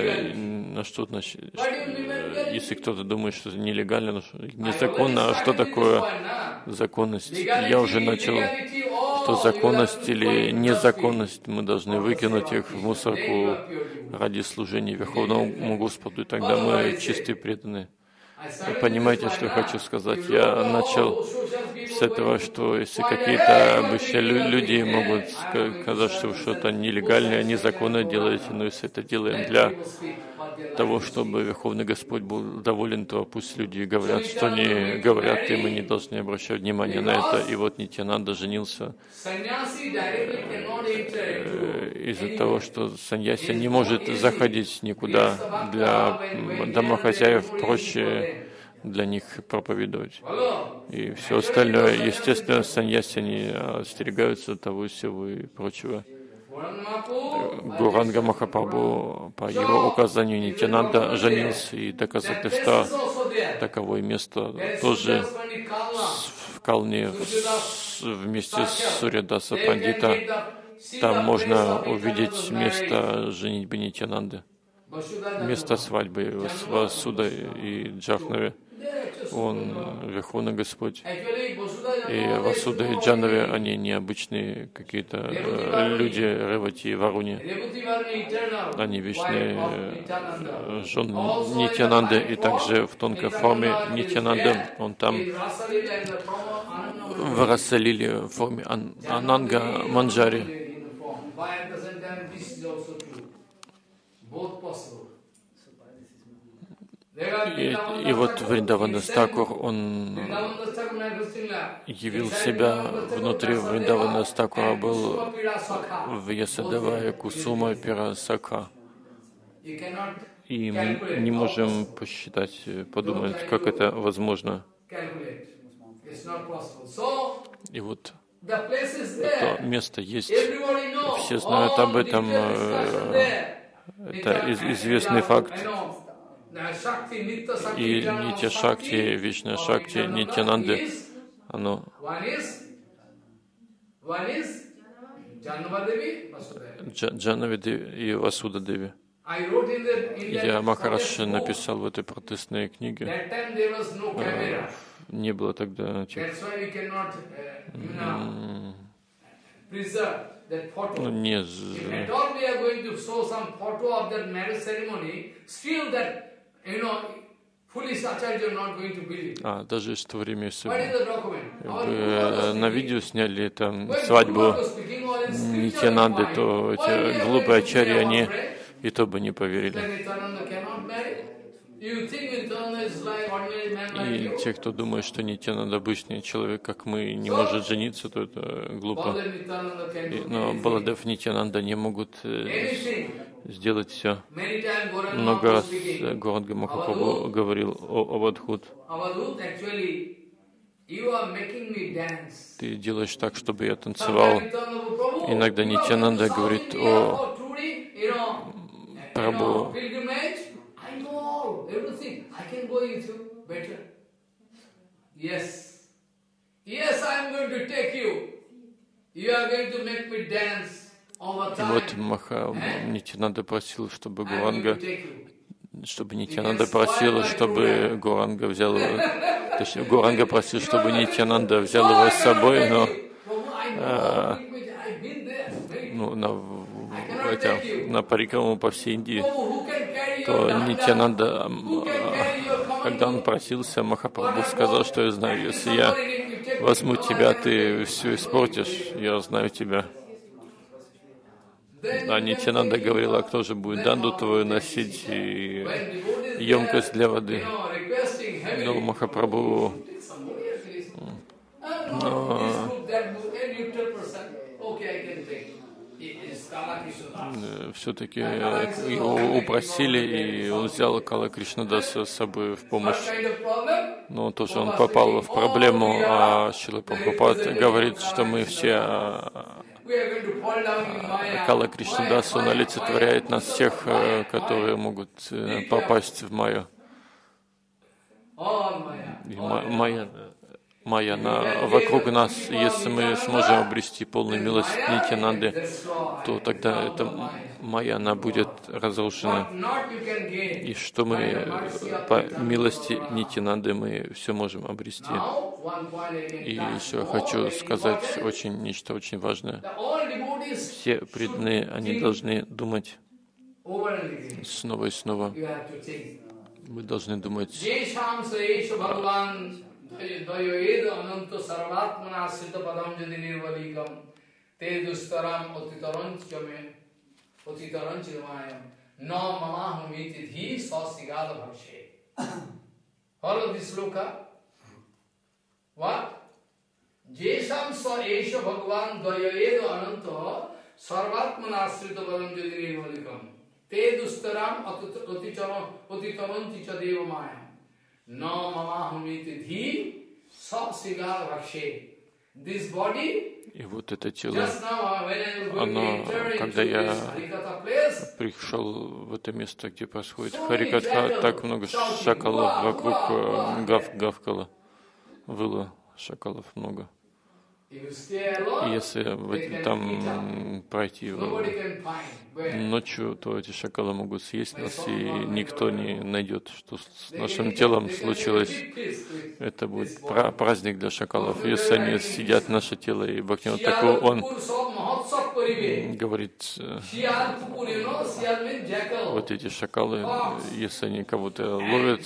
если кто-то думает, что это нелегально, незаконно, а что такое законность? Я уже начал, что законность или незаконность, мы должны выкинуть их в мусорку ради служения Верховному Господу, и тогда мы чистые преданные. Вы понимаете, что я хочу сказать? Я начал с этого, что если какие-то обычные люди могут сказать, что что-то нелегальное, незаконное делаете, но если это делаем для того, чтобы Верховный Господь был доволен, то пусть люди говорят, что они говорят, и мы не должны обращать внимание на это. И вот Нитьянанда женился из-за того, что саньяси не может заходить никуда. Для домохозяев проще для них проповедовать. И все остальное, естественно, саньяси, они остерегаются того всего и прочего. Гуранга Махапрабху по его указанию Нитьянанда женился, и доказательство таковое место тоже в Калне вместе с Сурьядаса Пандита. Там можно увидеть место женитьбы Нитьянанды, место свадьбы Васуда и Джахнави. Он Верховный Господь. И Васуда и Джанави, они необычные какие-то люди, Ревати и Варуни. Они вечные жены Нитьянанды, и также в тонкой форме Нитьянанды. Он там в Расалиле в форме Ананга Манджари. И вот Вриндаванас Такур, он явил себя внутри Вриндаванас Такура, был в Ясадевая Кусума Пирасака. И мы не можем посчитать, подумать, как это возможно. И вот это место есть, все знают об этом, это известный факт. И Нитья Шакти, Вечная Шакти, Нитьянанды, оно Джаннави и Васуда Деви. Я Махарадж написал в этой протестной книге. Не было тогда даже в то время, если бы на видео сняли там свадьбу Нитьянанды, то эти глупые ачарьи, они и то бы не поверили. И те, кто думает, что Нитьянанда обычный человек, как мы, не может жениться, то это глупо. Но Баладев и Нитьянанда не могут сделать все. Много раз Гуранга Махапрабху говорил о Авадхут. Ты делаешь так, чтобы я танцевал. Иногда Нитьянанда говорит о Прабху. Everything. I can go with you better. Yes. Yes, I am going to take you. You are going to make me dance all the time. Вот Нитьянанда просил, чтобы Гуранга, чтобы Нитьянанда просила, чтобы Гуранга взял точнее, Гауранга просил, чтобы Нитьянанда взял его с собой, но на парикраму по всей Индии, то Нитьянанда, когда он просился, Махапрабху сказал, что я знаю, если я возьму тебя, ты все испортишь, я знаю тебя. А Нитьянанда говорила, а кто же будет данду твою носить и емкость для воды? Но Махапрабху все-таки его упросили, и он взял Кала Кришнадаса с собой в помощь. Но тоже он попал в проблему, а Шрила Прабхупад говорит, что мы все Кала Кришнадас, он олицетворяет нас всех, которые могут попасть в Майю. Майя вокруг нас. Если мы сможем обрести полную милость Нитьянанды, то тогда эта Майя, она будет разрушена. И что мы по милости Нитьянанды мы все можем обрести. И еще я хочу сказать нечто очень важное. Все преданные, они должны думать снова и снова. Мы должны думать Jesham sa esha Bhagavan dvayayedo ananto sarvatmanasrita paramjadi nirvalikam te dustaram atitaranti cha deva maya na mamahumiti dhi saksigal rakshe. This body. И вот это тело, оно, когда я пришел в это место, где происходит Харикатха, так много шакалов вокруг гавкало, выло шакалов много. И если там пройти ночью, то эти шакалы могут съесть нас, и никто не найдет, что с нашим телом случилось. Это будет праздник для шакалов. Если они съедят наше тело, и Бхактивинода Тхакур, он говорит, вот эти шакалы, если они кого-то ловят,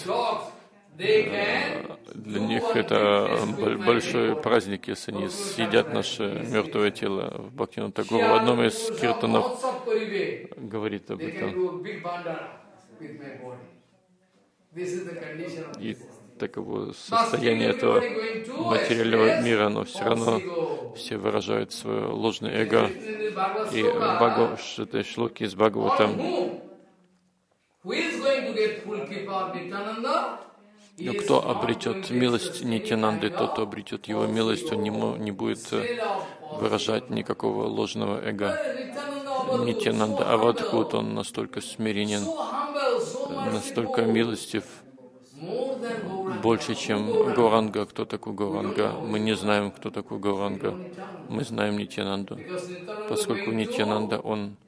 для них это большой праздник, если они съедят наше мертвое тело. В Бхактивинода Тхакур в одном из киртанов говорит об этом. И таково состояние этого материального мира, но все равно все выражают свое ложное эго. И в этой шлоке из Бхагаватам, но кто обретет милость Нитьянанды, тот обретет его милость, он не будет выражать никакого ложного эго. Нитьянанда Авадхут, он настолько смиренен, настолько милостив, больше, чем Гауранга. Кто такой Гауранга? Мы не знаем, кто такой Гауранга. Мы знаем Нитьянанду, поскольку Нитьянанда, он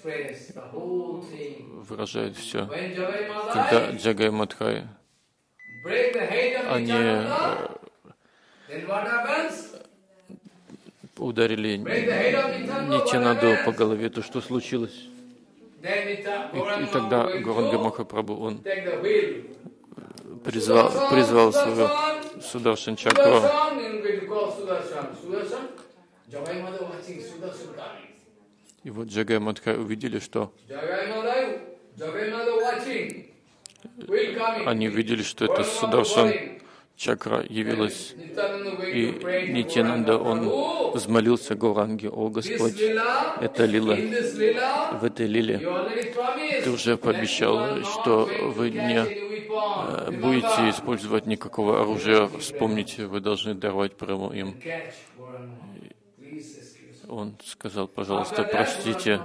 выражает все. Когда Джагай Мадхай, они ударили Нитьянанду по голове, то что случилось? И тогда Гауранга Махапрабху, он призвал свою Сударшан чакру. И вот Джагай Мадхай увидели, что они увидели, что это Сударшан чакра явилась, и Нитьянанда, он взмолился Гауранге: «О Господь, это лила. В этой лиле ты уже пообещал, что вы не будете использовать никакого оружия. Вспомните, вы должны даровать прямо им». Он сказал: «Пожалуйста, простите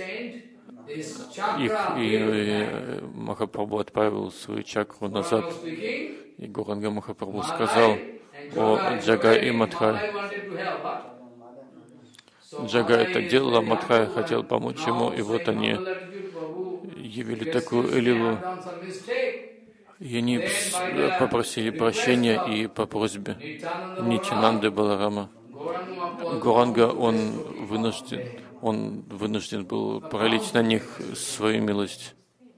их», и Махапрабху отправил свою чакру назад. И Гауранга Махапрабху сказал: «О Джагай и Мадхай». Джагай это делал, а Мадхай хотел помочь ему, и вот они явили такую лилу. И они попросили прощения, и по просьбе Нитьянанды Баларама Гауранга, он вынужден был пролить на них свою милость.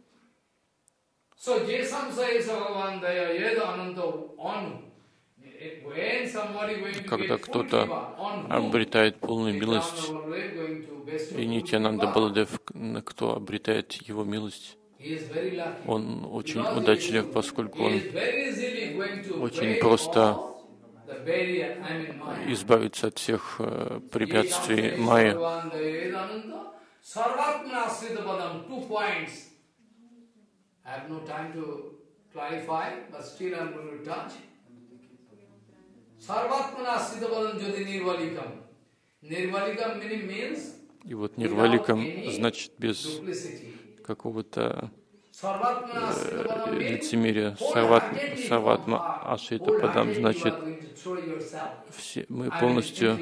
Когда кто-то обретает полную милость, и Нитьянанда Баладев, кто обретает его милость, он очень удачлив, поскольку он очень просто избавится от всех препятствий майи. И вот нирваликам значит без какого-то лицемерия. Сарватма Ашита Падам значит мы полностью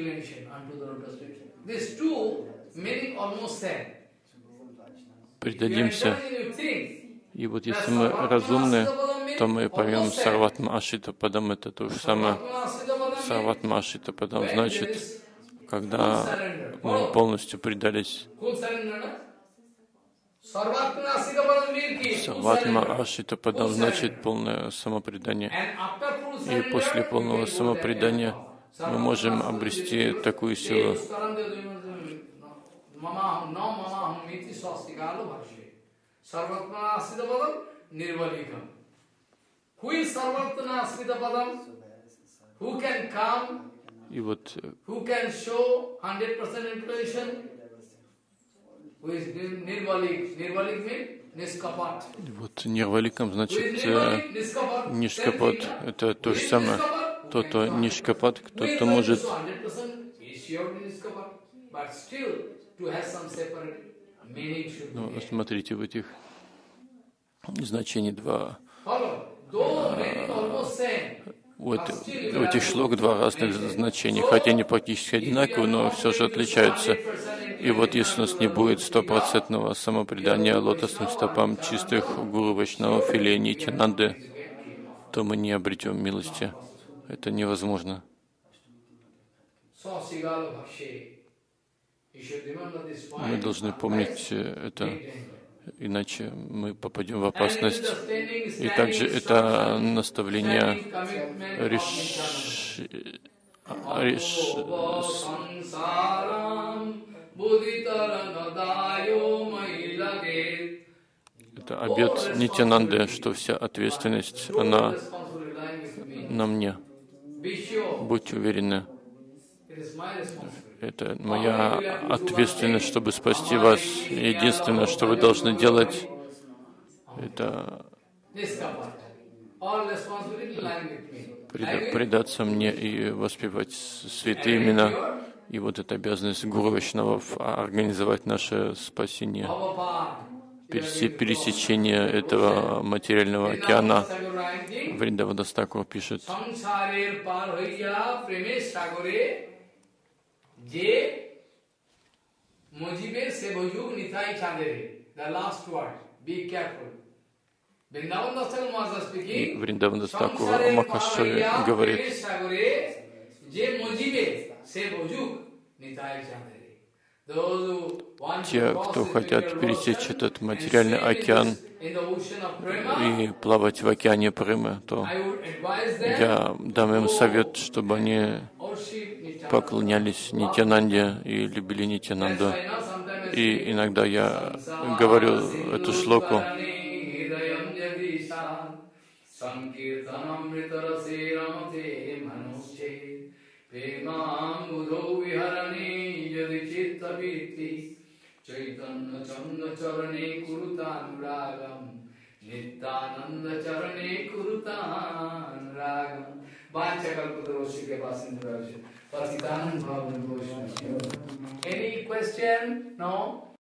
предадимся. И вот если мы разумны, то мы поймем Сарватма Ашита Падам, это то же самое. Сарватма Ашита Падам значит, когда мы полностью предались. Сарватма Ашита Падам значит полное самопредание. И после полного самопредания мы можем обрести такую силу. И вот нирваликам значит нишкапат. Это то же самое. Кто-то нишкапат, кто-то может смотрите, в этих значений два. У этих шлок два разных значения, хотя они практически одинаковые, но все же отличаются. И вот если у нас не будет 100% самопредания лотосным стопам чистых гуру Вайшнавов или Нитьянанды, то мы не обретем милости. Это невозможно. Мы должны помнить это, иначе мы попадем в опасность. И также это наставление это обет Нитьянанды, что вся ответственность, она на мне. Будьте уверены. Это моя ответственность, чтобы спасти вас. Единственное, что вы должны делать, это предаться мне и воспевать святые имена. И вот эта обязанность гуру Вайшнавов организовать наше спасение, пересечение этого материального океана. Вриндавана Тхакур пишет: и Вриндавана Тхакур Махашой говорит: те, кто хотят пересечь этот материальный океан и плавать в океане Премы, то я дам им совет, чтобы они поклонялись Нитьянанде и любили Нитьянанду. И иногда я говорю эту шлоку. Chaitanya Chanda Charane Kurutan Ragam Nityananda Charane Kurutan Ragam Vanchakalpataroshike Vasindravasya Patitanam Bhavan Bhoshan. Any question? No?